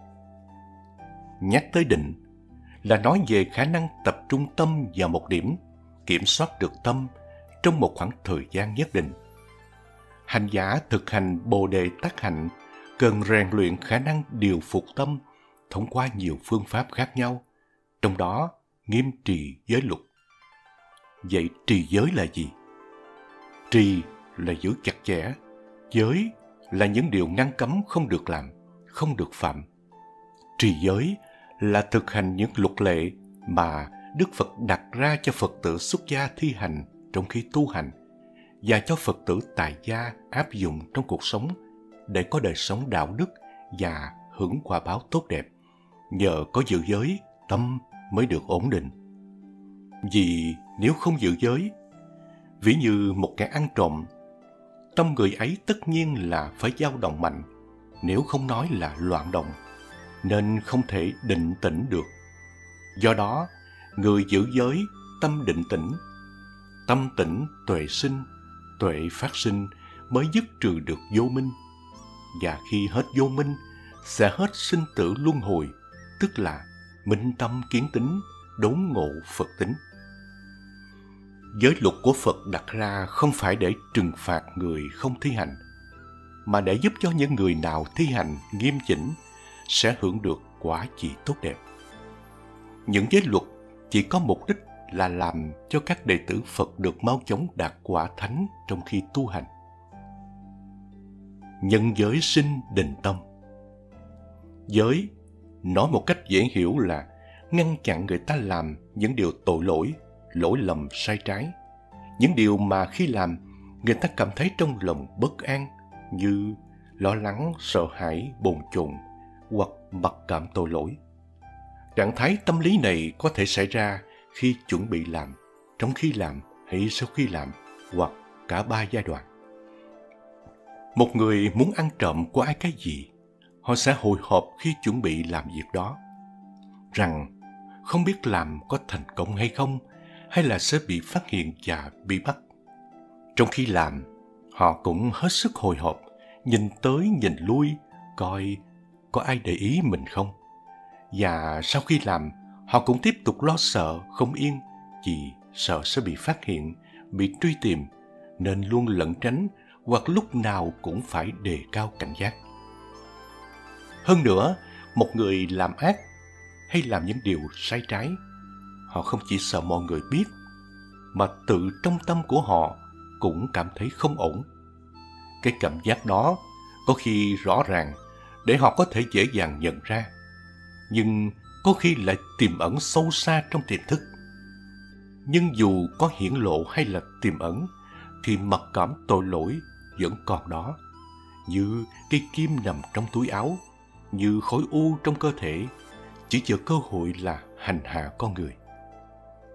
Nhắc tới định là nói về khả năng tập trung tâm vào một điểm, kiểm soát được tâm trong một khoảng thời gian nhất định. Hành giả thực hành Bồ Đề Tát Hạnh cần rèn luyện khả năng điều phục tâm thông qua nhiều phương pháp khác nhau, trong đó nghiêm trì giới luật. Vậy trì giới là gì? Trì là giữ chặt chẽ, giới là những điều ngăn cấm không được làm, không được phạm. Trì giới là thực hành những luật lệ mà Đức Phật đặt ra cho Phật tử xuất gia thi hành trong khi tu hành, và cho Phật tử tại gia áp dụng trong cuộc sống để có đời sống đạo đức và hưởng quả báo tốt đẹp. Nhờ có giữ giới, tâm mới được ổn định. Vì nếu không giữ giới, ví như một kẻ ăn trộm, tâm người ấy tất nhiên là phải dao động mạnh, nếu không nói là loạn động, nên không thể định tĩnh được. Do đó, người giữ giới, tâm định tĩnh, tâm tĩnh tuệ sinh, tuệ phát sinh mới dứt trừ được vô minh. Và khi hết vô minh, sẽ hết sinh tử luân hồi, tức là minh tâm kiến tính, đốn ngộ Phật tính. Giới luật của Phật đặt ra không phải để trừng phạt người không thi hành, mà để giúp cho những người nào thi hành nghiêm chỉnh sẽ hưởng được quả chỉ tốt đẹp. Những giới luật chỉ có mục đích là làm cho các đệ tử Phật được mau chóng đạt quả thánh trong khi tu hành. Nhân giới sinh định tâm. Giới, nói một cách dễ hiểu là ngăn chặn người ta làm những điều tội lỗi, lỗi lầm sai trái, những điều mà khi làm người ta cảm thấy trong lòng bất an, như lo lắng, sợ hãi, bồn chồn hoặc mặc cảm tội lỗi. Trạng thái tâm lý này có thể xảy ra khi chuẩn bị làm, trong khi làm hay sau khi làm, hoặc cả ba giai đoạn. Một người muốn ăn trộm của ai cái gì, họ sẽ hồi hộp khi chuẩn bị làm việc đó, rằng không biết làm có thành công hay không, hay là sẽ bị phát hiện và bị bắt. Trong khi làm, họ cũng hết sức hồi hộp, nhìn tới nhìn lui, coi có ai để ý mình không. Và sau khi làm, họ cũng tiếp tục lo sợ, không yên, vì sợ sẽ bị phát hiện, bị truy tìm, nên luôn lẩn tránh hoặc lúc nào cũng phải đề cao cảnh giác. Hơn nữa, một người làm ác hay làm những điều sai trái, họ không chỉ sợ mọi người biết, mà tự trong tâm của họ cũng cảm thấy không ổn. Cái cảm giác đó có khi rõ ràng để họ có thể dễ dàng nhận ra, nhưng có khi lại tiềm ẩn sâu xa trong tiềm thức. Nhưng dù có hiển lộ hay là tiềm ẩn, thì mặc cảm tội lỗi vẫn còn đó, như cây kim nằm trong túi áo, như khối u trong cơ thể, chỉ chờ cơ hội là hành hạ con người.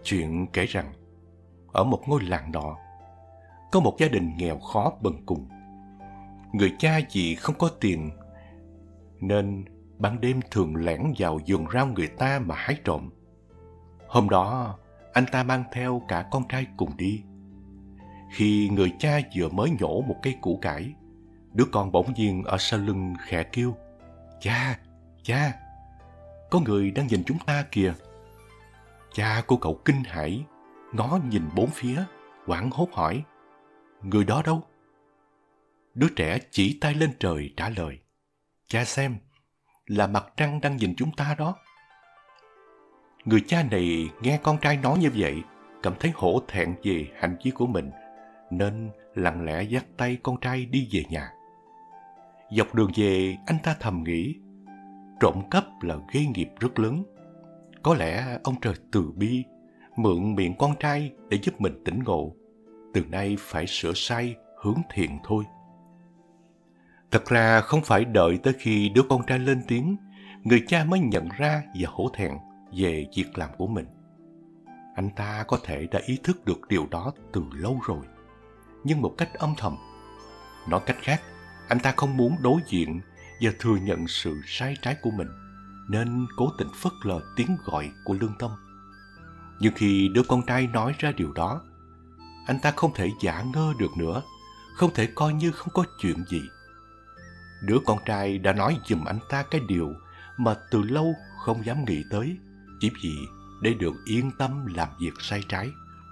Chuyện kể rằng, ở một ngôi làng nọ, có một gia đình nghèo khó bần cùng. Người cha vì không có tiền nên ban đêm thường lẻn vào vườn rau người ta mà hái trộm. Hôm đó, anh ta mang theo cả con trai cùng đi. Khi người cha vừa mới nhổ một cây củ cải, đứa con bỗng nhiên ở sau lưng khẽ kêu: "Cha, cha, có người đang nhìn chúng ta kìa." Cha của cậu kinh hãi, ngó nhìn bốn phía, hoảng hốt hỏi: "Người đó đâu?" Đứa trẻ chỉ tay lên trời trả lời: "Cha xem, là mặt trăng đang nhìn chúng ta đó." Người cha này nghe con trai nói như vậy, cảm thấy hổ thẹn về hành vi của mình, nên lặng lẽ dắt tay con trai đi về nhà. Dọc đường về, anh ta thầm nghĩ, trộm cắp là gây nghiệp rất lớn. Có lẽ ông trời từ bi, mượn miệng con trai để giúp mình tỉnh ngộ. Từ nay phải sửa sai, hướng thiện thôi. Thật ra không phải đợi tới khi đứa con trai lên tiếng, người cha mới nhận ra và hổ thẹn về việc làm của mình. Anh ta có thể đã ý thức được điều đó từ lâu rồi, nhưng một cách âm thầm. Nói cách khác, anh ta không muốn đối diện và thừa nhận sự sai trái của mình, nên cố tình phớt lờ tiếng gọi của lương tâm. Nhưng khi đứa con trai nói ra điều đó, anh ta không thể giả ngơ được nữa, không thể coi như không có chuyện gì. Đứa con trai đã nói giùm anh ta cái điều mà từ lâu không dám nghĩ tới, chỉ vì để được yên tâm làm việc sai trái.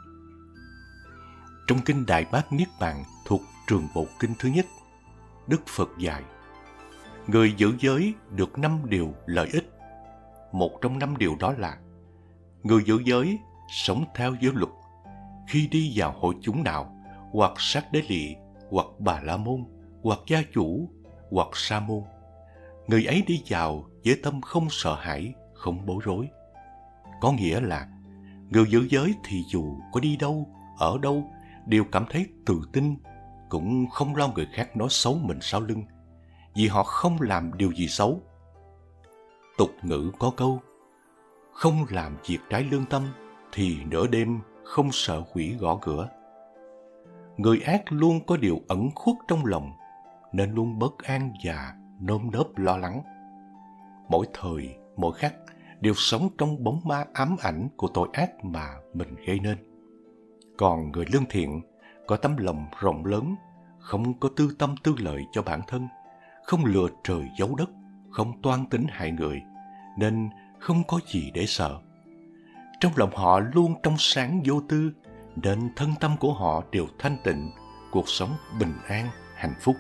Trong kinh Đại Bát Niết Bàn thuộc Trường Bộ Kinh thứ nhất, Đức Phật dạy, người giữ giới được năm điều lợi ích. Một trong năm điều đó là: người giữ giới sống theo giới luật. Khi đi vào hội chúng nào, hoặc sát đế lỵ, hoặc bà la môn, hoặc gia chủ, hoặc sa môn, người ấy đi vào với tâm không sợ hãi, không bối rối. Có nghĩa là người giữ giới thì dù có đi đâu, ở đâu, đều cảm thấy tự tin, cũng không lo người khác nói xấu mình sau lưng, vì họ không làm điều gì xấu. Tục ngữ có câu, không làm việc trái lương tâm thì nửa đêm không sợ quỷ gõ cửa. Người ác luôn có điều ẩn khuất trong lòng, nên luôn bất an và nơm nớp lo lắng. Mỗi thời, mỗi khắc đều sống trong bóng ma ám ảnh của tội ác mà mình gây nên. Còn người lương thiện có tấm lòng rộng lớn, không có tư tâm tư lợi cho bản thân, không lừa trời giấu đất, không toan tính hại người, nên không có gì để sợ. Trong lòng họ luôn trong sáng vô tư, nên thân tâm của họ đều thanh tịnh, cuộc sống bình an, hạnh phúc.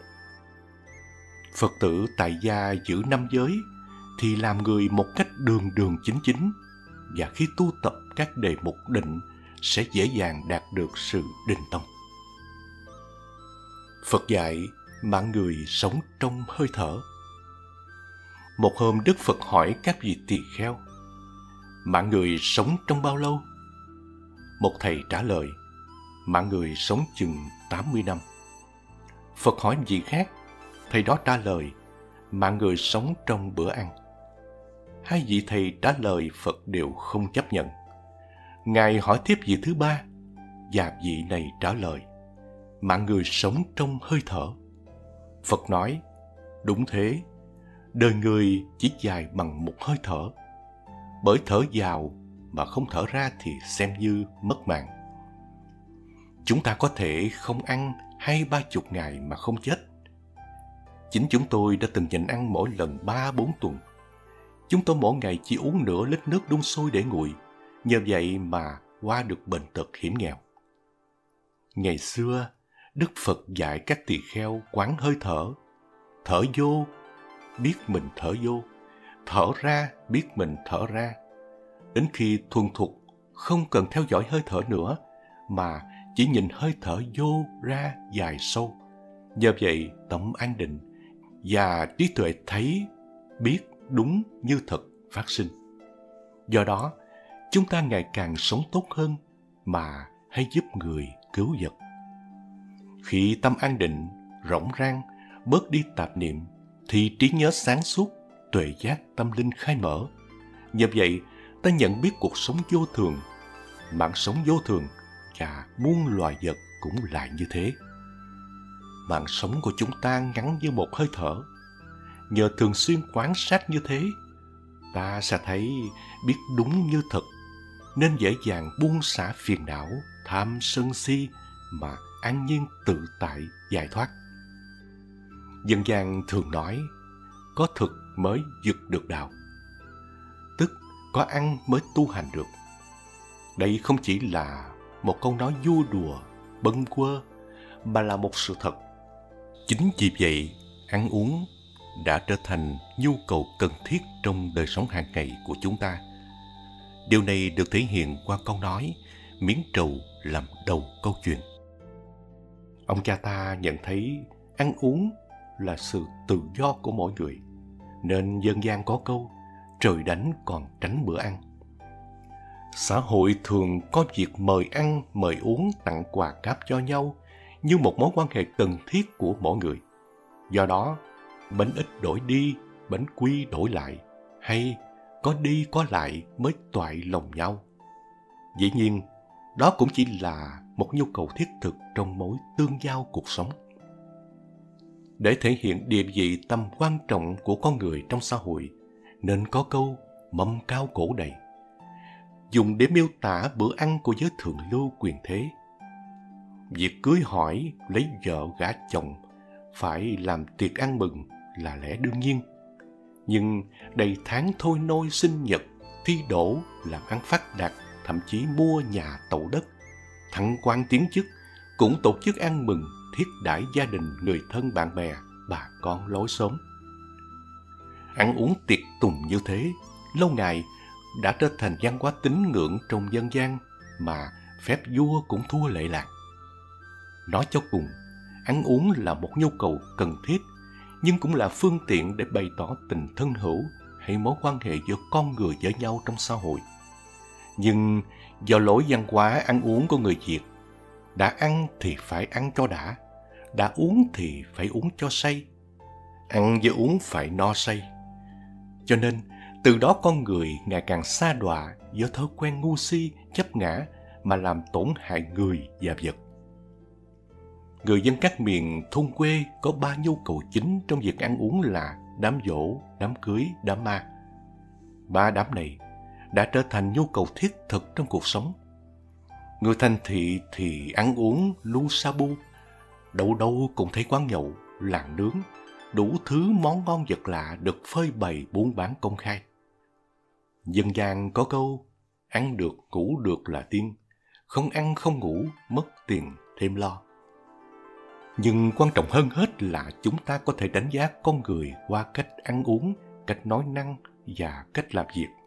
Phật tử tại gia giữ năm giới thì làm người một cách đường đường chính chính, và khi tu tập các đề mục định sẽ dễ dàng đạt được sự định tâm. Phật dạy mạng người sống trong hơi thở. Một hôm Đức Phật hỏi các vị tỳ kheo, mạng người sống trong bao lâu? Một thầy trả lời, mạng người sống chừng tám mươi năm. Phật hỏi vị khác, thầy đó trả lời, mạng người sống trong bữa ăn. Hai vị thầy trả lời Phật đều không chấp nhận. Ngài hỏi tiếp vị thứ ba, và vị này trả lời, mạng người sống trong hơi thở. Phật nói, đúng thế, đời người chỉ dài bằng một hơi thở. Bởi thở vào mà không thở ra thì xem như mất mạng. Chúng ta có thể không ăn hai ba chục ngày mà không chết. Chính chúng tôi đã từng nhịn ăn mỗi lần ba bốn tuần. Chúng tôi mỗi ngày chỉ uống nửa lít nước đun sôi để nguội, nhờ vậy mà qua được bệnh tật hiểm nghèo. Ngày xưa, Đức Phật dạy các tỳ kheo quán hơi thở. Thở vô, biết mình thở vô. Thở ra, biết mình thở ra. Đến khi thuần thục, không cần theo dõi hơi thở nữa, mà chỉ nhìn hơi thở vô ra dài sâu. Nhờ vậy, tâm an định và trí tuệ thấy, biết đúng như thật phát sinh. Do đó, chúng ta ngày càng sống tốt hơn mà hay giúp người cứu vật. Khi tâm an định, rỗng rang, bớt đi tạp niệm, thì trí nhớ sáng suốt, tuệ giác tâm linh khai mở. Nhờ vậy, ta nhận biết cuộc sống vô thường, mạng sống vô thường và muôn loài vật cũng lại như thế. Mạng sống của chúng ta ngắn như một hơi thở. Nhờ thường xuyên quan sát như thế, ta sẽ thấy biết đúng như thật, nên dễ dàng buông xả phiền não, tham sân si mà an nhiên tự tại giải thoát. Dân gian thường nói, có thực mới dứt được đạo, tức có ăn mới tu hành được. Đây không chỉ là một câu nói vui đùa, bâng quơ, mà là một sự thật. Chính vì vậy, ăn uống đã trở thành nhu cầu cần thiết trong đời sống hàng ngày của chúng ta. Điều này được thể hiện qua câu nói miếng trầu làm đầu câu chuyện. Ông cha ta nhận thấy ăn uống là sự tự do của mỗi người, nên dân gian có câu trời đánh còn tránh bữa ăn. Xã hội thường có việc mời ăn, mời uống, tặng quà cáp cho nhau như một mối quan hệ cần thiết của mỗi người. Do đó, bánh ít đổi đi, bánh quy đổi lại, hay có đi có lại mới toại lòng nhau. Dĩ nhiên, đó cũng chỉ là một nhu cầu thiết thực trong mối tương giao cuộc sống. Để thể hiện địa vị tầm quan trọng của con người trong xã hội, nên có câu mâm cao cổ đầy, dùng để miêu tả bữa ăn của giới thượng lưu quyền thế. Việc cưới hỏi, lấy vợ gả chồng, phải làm tiệc ăn mừng là lẽ đương nhiên. Nhưng đầy tháng thôi nôi sinh nhật, thi đỗ, làm ăn phát đạt, thậm chí mua nhà tậu đất, thăng quan tiến chức, cũng tổ chức ăn mừng, thiết đãi gia đình, người thân bạn bè, bà con lối xóm. Ăn uống tiệc tùng như thế, lâu ngày đã trở thành văn hóa tín ngưỡng trong dân gian mà phép vua cũng thua lệ lạc. Nói cho cùng, ăn uống là một nhu cầu cần thiết, nhưng cũng là phương tiện để bày tỏ tình thân hữu hay mối quan hệ giữa con người với nhau trong xã hội. Nhưng do lối văn hóa ăn uống của người Việt, đã ăn thì phải ăn cho đã, đã uống thì phải uống cho say, ăn với uống phải no say. Cho nên, từ đó con người ngày càng sa đọa do thói quen ngu si, chấp ngã mà làm tổn hại người và vật. Người dân các miền thôn quê có ba nhu cầu chính trong việc ăn uống là đám giỗ, đám cưới, đám ma. Ba đám này đã trở thành nhu cầu thiết thực trong cuộc sống. Người thành thị thì ăn uống lu sa bu, đâu đâu cũng thấy quán nhậu, làng nướng, đủ thứ món ngon vật lạ được phơi bày buôn bán công khai. Dân gian có câu ăn được ngủ được là tiên, không ăn không ngủ mất tiền thêm lo. Nhưng quan trọng hơn hết là chúng ta có thể đánh giá con người qua cách ăn uống, cách nói năng và cách làm việc.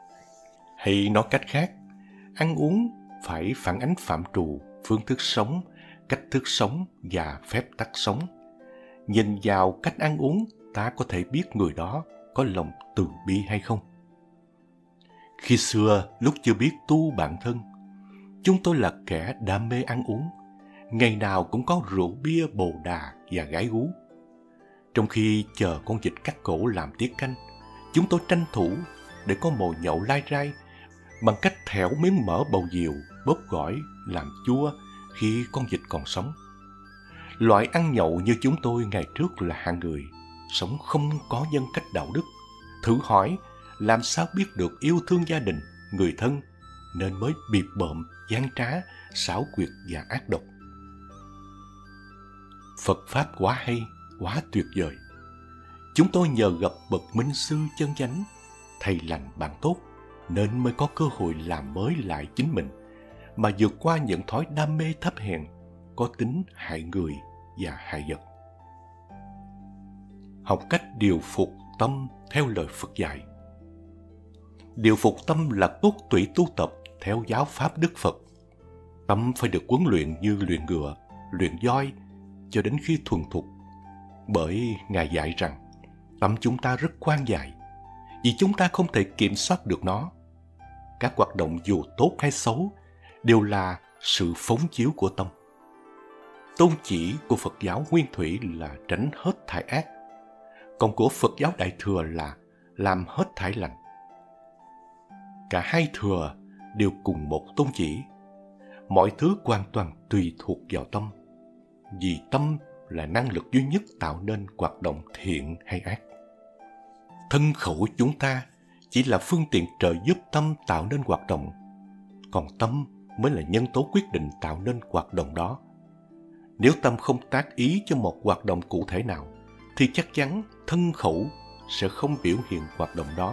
Hay nói cách khác, ăn uống phải phản ánh phạm trù, phương thức sống, cách thức sống và phép tắc sống. Nhìn vào cách ăn uống, ta có thể biết người đó có lòng từ bi hay không. Khi xưa, lúc chưa biết tu bản thân, chúng tôi là kẻ đam mê ăn uống. Ngày nào cũng có rượu bia bồ đà và gái gú. Trong khi chờ con vịt cắt cổ làm tiết canh, chúng tôi tranh thủ để có mồi nhậu lai rai bằng cách thẻo miếng mỡ bầu diều, bóp gỏi, làm chua khi con vịt còn sống. Loại ăn nhậu như chúng tôi ngày trước là hạng người sống không có nhân cách đạo đức. Thử hỏi làm sao biết được yêu thương gia đình, người thân, nên mới bịp bợm, gian trá, xảo quyệt và ác độc. Phật Pháp quá hay, quá tuyệt vời. Chúng tôi nhờ gặp bậc minh sư chân chánh, thầy lành bạn tốt, nên mới có cơ hội làm mới lại chính mình, mà vượt qua những thói đam mê thấp hèn, có tính hại người và hại vật. Học cách điều phục tâm theo lời Phật dạy. Điều phục tâm là cốt tủy tu tập theo giáo pháp Đức Phật. Tâm phải được huấn luyện như luyện ngựa, luyện voi, cho đến khi thuần thục. Bởi Ngài dạy rằng, tâm chúng ta rất khoan dài, vì chúng ta không thể kiểm soát được nó. Các hoạt động dù tốt hay xấu đều là sự phóng chiếu của tâm. Tôn chỉ của Phật giáo Nguyên Thủy là tránh hết thải ác, còn của Phật giáo Đại Thừa là làm hết thải lành. Cả hai thừa đều cùng một tôn chỉ. Mọi thứ hoàn toàn tùy thuộc vào tâm, vì tâm là năng lực duy nhất tạo nên hoạt động thiện hay ác. Thân khẩu chúng ta chỉ là phương tiện trợ giúp tâm tạo nên hoạt động, còn tâm mới là nhân tố quyết định tạo nên hoạt động đó. Nếu tâm không tác ý cho một hoạt động cụ thể nào, thì chắc chắn thân khẩu sẽ không biểu hiện hoạt động đó.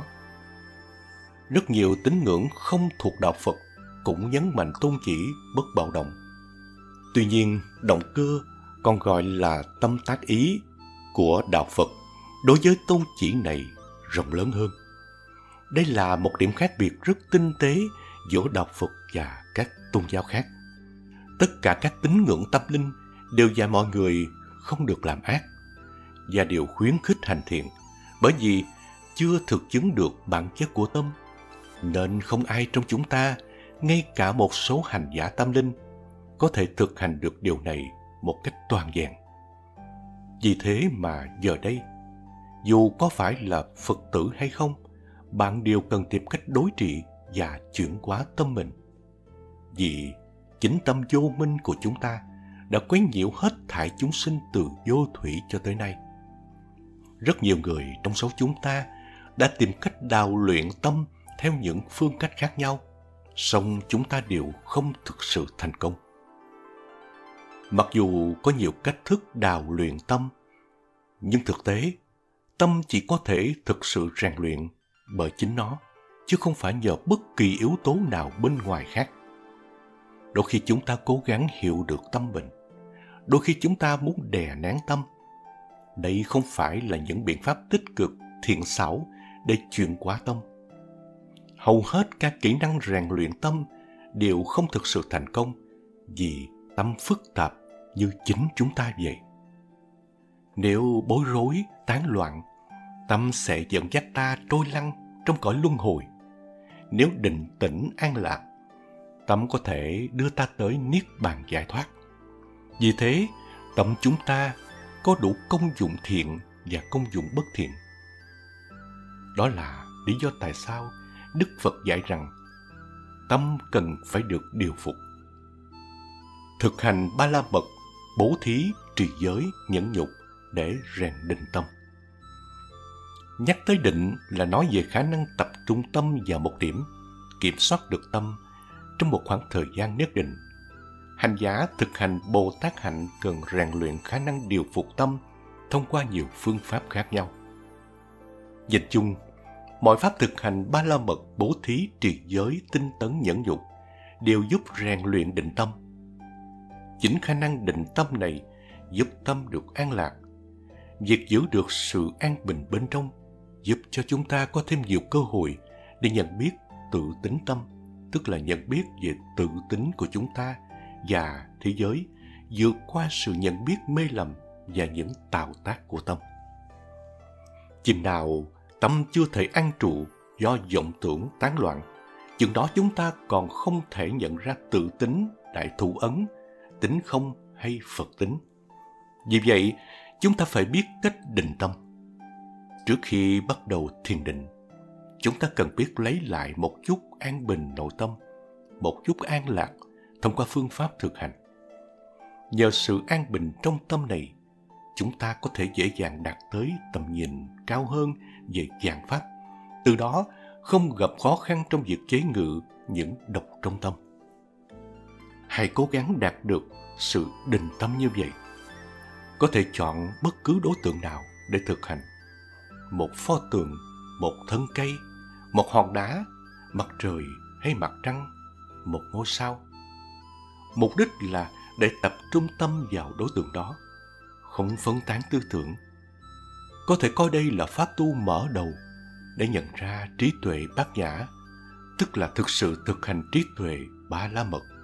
Rất nhiều tín ngưỡng không thuộc đạo Phật cũng nhấn mạnh tôn chỉ bất bạo động. Tuy nhiên, động cơ còn gọi là tâm tác ý của đạo Phật đối với tôn chỉ này rộng lớn hơn. Đây là một điểm khác biệt rất tinh tế giữa đạo Phật và các tôn giáo khác. Tất cả các tín ngưỡng tâm linh đều dạy mọi người không được làm ác và đều khuyến khích hành thiện, bởi vì chưa thực chứng được bản chất của tâm, nên không ai trong chúng ta, ngay cả một số hành giả tâm linh, có thể thực hành được điều này một cách toàn vẹn. Vì thế mà giờ đây, dù có phải là Phật tử hay không, bạn đều cần tìm cách đối trị và chuyển hóa tâm mình. Vì chính tâm vô minh của chúng ta đã quấy nhiễu hết thảy chúng sinh từ vô thủy cho tới nay. Rất nhiều người trong số chúng ta đã tìm cách đào luyện tâm theo những phương cách khác nhau, song chúng ta đều không thực sự thành công. Mặc dù có nhiều cách thức đào luyện tâm, nhưng thực tế, tâm chỉ có thể thực sự rèn luyện bởi chính nó, chứ không phải nhờ bất kỳ yếu tố nào bên ngoài khác. Đôi khi chúng ta cố gắng hiểu được tâm mình, đôi khi chúng ta muốn đè nén tâm. Đây không phải là những biện pháp tích cực, thiện xảo để chuyển hóa tâm. Hầu hết các kỹ năng rèn luyện tâm đều không thực sự thành công vì tâm phức tạp như chính chúng ta vậy. Nếu bối rối, tán loạn, tâm sẽ dẫn dắt ta trôi lăn trong cõi luân hồi. Nếu định tĩnh an lạc, tâm có thể đưa ta tới niết bàn giải thoát. Vì thế, tâm chúng ta có đủ công dụng thiện và công dụng bất thiện. Đó là lý do tại sao Đức Phật dạy rằng tâm cần phải được điều phục. Thực hành ba la mật, bố thí, trì giới, nhẫn nhục để rèn định tâm. Nhắc tới định là nói về khả năng tập trung tâm vào một điểm, kiểm soát được tâm trong một khoảng thời gian nhất định. Hành giả thực hành Bồ Tát hạnh cần rèn luyện khả năng điều phục tâm thông qua nhiều phương pháp khác nhau. Dịch chung, mọi pháp thực hành ba la mật, bố thí, trì giới, tinh tấn, nhẫn nhục đều giúp rèn luyện định tâm. Chính khả năng định tâm này giúp tâm được an lạc. Việc giữ được sự an bình bên trong giúp cho chúng ta có thêm nhiều cơ hội để nhận biết tự tính tâm, tức là nhận biết về tự tính của chúng ta và thế giới, vượt qua sự nhận biết mê lầm và những tạo tác của tâm. Chừng nào tâm chưa thể an trụ do vọng tưởng tán loạn, chừng đó chúng ta còn không thể nhận ra tự tính, đại thủ ấn, tính không hay Phật tính. Vì vậy, chúng ta phải biết cách định tâm. Trước khi bắt đầu thiền định, chúng ta cần biết lấy lại một chút an bình nội tâm, một chút an lạc thông qua phương pháp thực hành. Nhờ sự an bình trong tâm này, chúng ta có thể dễ dàng đạt tới tầm nhìn cao hơn về vạn pháp, từ đó không gặp khó khăn trong việc chế ngự những độc trong tâm. Hãy cố gắng đạt được sự định tâm như vậy. Có thể chọn bất cứ đối tượng nào để thực hành. Một pho tượng, một thân cây, một hòn đá, mặt trời hay mặt trăng, một ngôi sao. Mục đích là để tập trung tâm vào đối tượng đó, không phân tán tư tưởng. Có thể coi đây là pháp tu mở đầu để nhận ra trí tuệ bát nhã, tức là thực sự thực hành trí tuệ ba la mật.